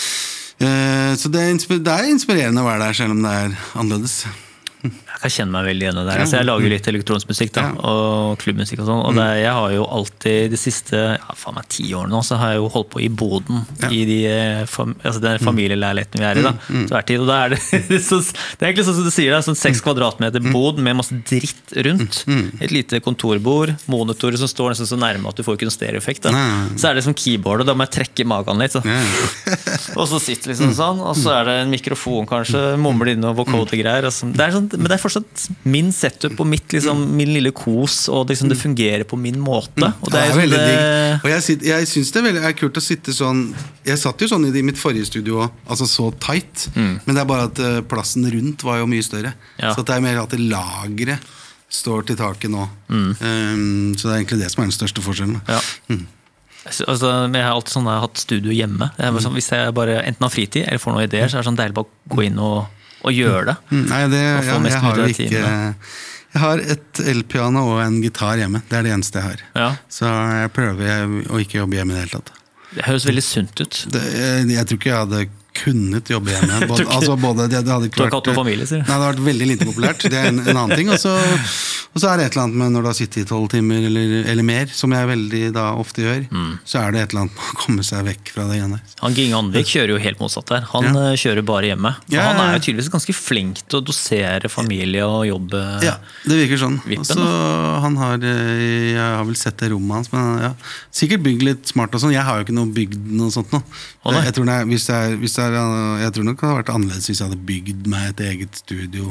Uh, så det er, det er inspirerende å være der, selv om det er annerledes. Jeg kan kjenne meg veldig igjen i det. Altså, jeg lager jo litt elektronisk musikk da, og klubbmusikk og sånn, og det, jeg har jo alltid de siste ja, faen meg ti år nå, så har jeg jo holdt på i boden ja. i de, altså den familieleiligheten vi er i da, så er tid, og da er det så, det er egentlig sånn som du sier da, sånn seks kvadratmeter bod med masse dritt rundt, et lite kontorbord, monitorer som står nesten så nærme at du får ikke noen stereoeffekt da, så er det som keyboard, og da må jeg trekke magen litt så. Og så sitter liksom sånn, og så er det en mikrofon kanskje, mumler inn og vocoder-greier, det er sånn, men det er fortsatt min setup og mitt, liksom, min lille kos, og liksom, det fungerer på min måte. Og det er, ja, det er veldig det... digg. Og jeg, sitter, jeg synes det er, veldig, er kult å sitte sånn, jeg satt jo sånn i, det, i mitt forrige studio, altså så tight, mm. men det er bare at uh, plassen rundt var jo mye større. Ja. Så det er mer at det lagret står til taket nå. Mm. Um, så det er egentlig det som er den største forskjellen. Ja. Mm. Altså, jeg har alltid sånn, jeg har hatt studio hjemme. Jeg sånn, hvis jeg bare enten har fritid, eller får noen ideer, så er det sånn deilig bare å gå inn og og gjøre det. Nei, det ja, jeg har jo ikke jeg har et elpiano og en gitar hjemme. Det er det eneste jeg har. Ja. Så jeg prøver å ikke jobbe hjemme i det hele tatt. Det høres veldig sunt ut. Det, jeg, jeg tror ikke jeg hadde kunnet jobbe hjemme. Både, altså både, det, det hadde ikke du har ikke hatt noen familie, sier du? Nei, det hadde vært veldig lite populært. Det er en, en annen ting. Og så, og så er det et eller annet med når du har sittet i tolv timer eller, eller mer, som jeg veldig da ofte gjør, mm. så er det et eller annet med å komme seg vekk fra det igjen der. Han Ging Anvik kjører jo helt motsatt der. Han ja. kjører bare hjemme. Ja, han er jo tydeligvis ganske flink til å dosere familie og jobb. Ja, det virker sånn. Vippen, også, han har, jeg har vel sett det rommet hans, men ja, sikkert bygd litt smart og sånn. Jeg har jo ikke noe bygd noe sånt nå. Oh, jeg, tror det er, hvis det er, hvis det er, jeg tror nok det hadde vært annerledes hvis jeg hadde bygd meg et eget studio.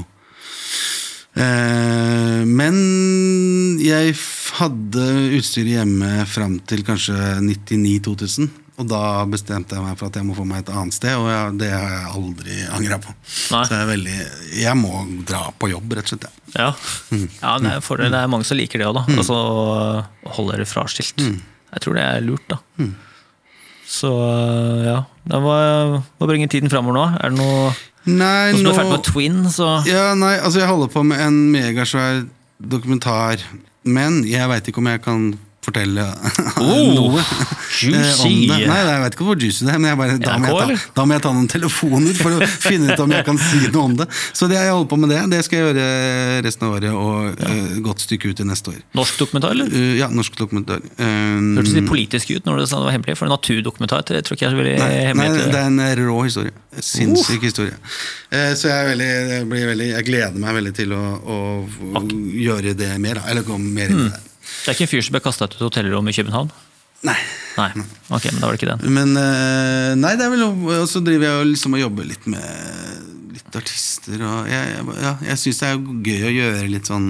Eh, men jeg hadde utstyret hjemme frem til kanskje nittini to tusen, og da bestemte jeg meg for at jeg må få meg et annet sted, og jeg, det har jeg aldri angret på. Nei. Så jeg er veldig, jeg må dra på jobb, rett og slett. Ja, mm. ja det, er for, det er mange som liker det også da, mm. altså holde det fraskilt. Mm. Jeg tror det er lurt da. Mm. Så ja, hva, hva bringer tiden fremover nå? Er det noe, nei, noe som nå, du er ferdig med Twin? Så... Ja, nei, altså jeg holder på med en megasvær dokumentar, men jeg vet ikke om jeg kan fortelle oh, noe juicy. om det. Nei, jeg vet ikke hvor juicy det er, men jeg bare, da, må jeg ta, da må jeg ta noen telefoner for å finne ut om jeg kan si noe om det. Så det jeg holder på med det, det skal jeg gjøre resten av året, og ja. uh, godt stykke ut til neste år. Norsk dokumentar, eller? Uh, ja, norsk dokumentar. Um, Hørtes litt politisk ut når du sa det var hemmelig, for naturdokumentar, det tror ikke jeg er så veldig nei, hemmelig. Nei, det er en rå historie. Sinnssyk uh. historie. Uh, så jeg, er veldig, jeg, blir veldig, jeg gleder meg veldig til å, å, å okay. gjøre det mer, eller gå mer inn i det. Det er ikke en fyr som ble kastet ut et hotellrom i København? Nei. Nei, ok, men da var det ikke den. Men, nei, det er vel, og så driver jeg liksom og jobber litt med litt artister, og jeg, ja, jeg synes det er gøy å gjøre litt sånn,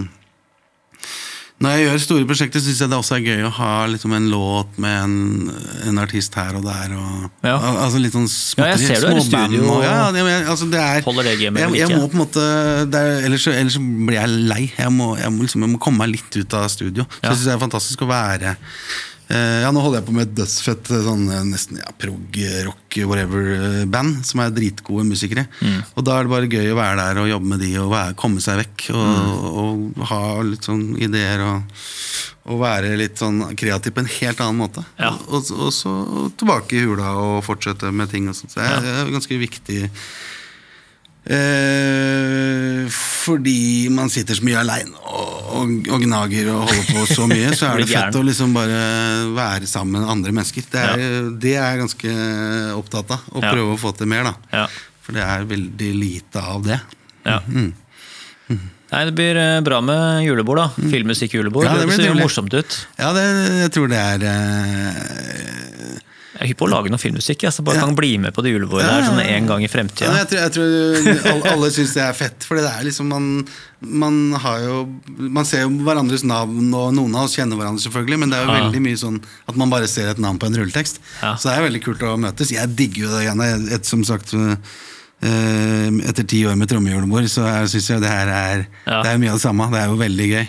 når jeg gjør store prosjekter, synes jeg det også er gøy å ha liksom en låt med en, en artist her og der, og ja. altså litt sånn små, ja, jeg ser du er i studio og, og ja, det, altså det er, holder det hjemme jeg, jeg må på en måte, er, ellers, ellers blir jeg lei, jeg må, jeg, må liksom, jeg må komme meg litt ut av studio, så ja. jeg synes det er fantastisk å være. Ja, nå holder jeg på med et dødsfett sånn, nesten ja, prog, rock, whatever band som er dritgode musikere mm. og da er det bare gøy å være der og jobbe med de og være, komme seg vekk og, mm. og ha litt sånn ideer og, og være litt sånn kreativ på en helt annen måte ja. og, og, og så tilbake i hula og fortsette med ting og sånt. Så det er, ja. er ganske viktig eh, fordi man sitter så mye alene og og, og gnager og holder på så mye, så er det fett å liksom bare være sammen med andre mennesker. Det er, ja. det er jeg ganske opptatt av, å ja. prøve å få til mer da. Ja. For det er veldig lite av det. Ja. Mm. Mm. Nei, det blir bra med julebord da. Mm. Filmmusikk-julebord. Ja, det, det ser jo morsomt ut. Ja, det, jeg tror det er... Eh, Jeg er hypp på å lage noe filmmusikk, jeg, så bare ja. kan bli med på det julebordet ja, ja, ja. der sånn en gang i fremtiden. Ja, jeg, tror, jeg tror alle, alle synes det er fett, for det er liksom man, man har jo, man ser jo hverandres navn, og noen av oss kjenner hverandre selvfølgelig, men det er jo ja. veldig mye sånn at man bare ser et navn på en rulletekst. Ja. Så det er veldig kult å møtes. Jeg digger jo det igjen, et, som sagt, etter ti år med trommejulebord, så er, synes jeg det her er, ja. det er mye av det samme. Det er jo veldig gøy.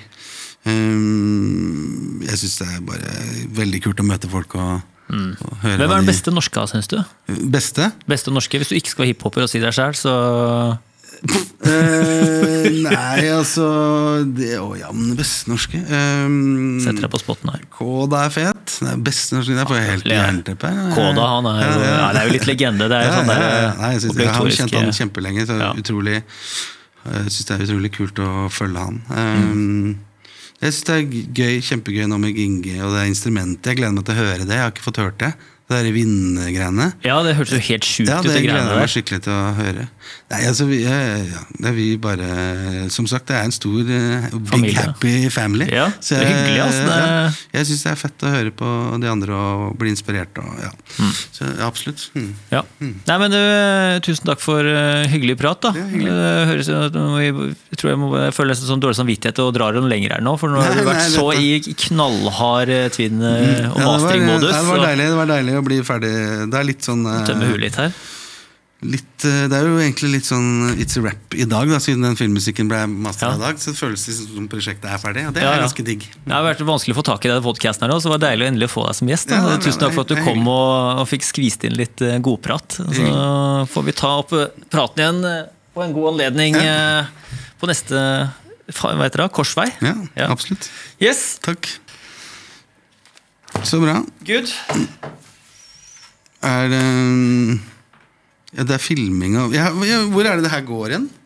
Jeg synes det er bare veldig kult å møte folk og Mm. Hvem er den beste norske, synes du? Beste? Beste norske, hvis du ikke skal være hiphopper og si deg selv, så... uh, nei, altså det, å, ja, men beste norske um, Setter deg på spotten her. Koda er fet. Det er beste norske, det får jeg helt hjerneteppe. Koda, han er jo, ja, ja, det er jo litt legende. Det er jo sånn der, ja, ja, nei, jeg, synes, jeg har kjent han kjempelenge, så ja. utrolig, jeg synes det er utrolig kult å følge han. Um, mm. Jeg synes det er gøy, kjempegøy nå med Ginge og det instrumentet. Jeg gleder meg til å høre det. Jeg har ikke fått hørt det. Det der vindgreiene. Ja, det hørtes jo helt sjukt ja, ut, det greiene der. Ja, det gleder meg skikkelig til å høre. Nei, altså, vi, ja, det er vi bare... Som sagt, det er en stor uh, big familie. Happy family. Ja, det er hyggelig, altså. Det... Ja, jeg synes det er fett å høre på de andre og bli inspirert. Og, ja. mm. Så ja, absolutt. Mm. Ja. Mm. Nei, men du, tusen takk for uh, hyggelig prat, da. Ja, hyggelig. Det høres, jeg tror jeg må jeg føler nesten sånn dårlig samvittighet og drar den lenger her nå, for nå har du vært nei, så i knallhard tvinn uh, og ja, mastering-modus. Det var deilig, det var deilig å bli ferdig. Det er litt sånn tømme hull litt her litt, det er jo egentlig litt sånn It's a Rap i dag da, siden den filmmusikken ble master ja. i dag, så det føles det som prosjektet er ferdig, og det ja, er ganske digg. Det har vært vanskelig å få tak i denne podcasten her også, så det var deilig å endelig få deg som gjest ja, det, tusen takk for at du kom og, og fikk skvist inn litt uh, godprat, så får vi ta opp praten igjen på en god anledning ja. uh, på neste hva heter det, Korsvei ja, ja. absolutt yes. Takk så bra good er det ja, det er filming av ja, hvor er det det her går igjen?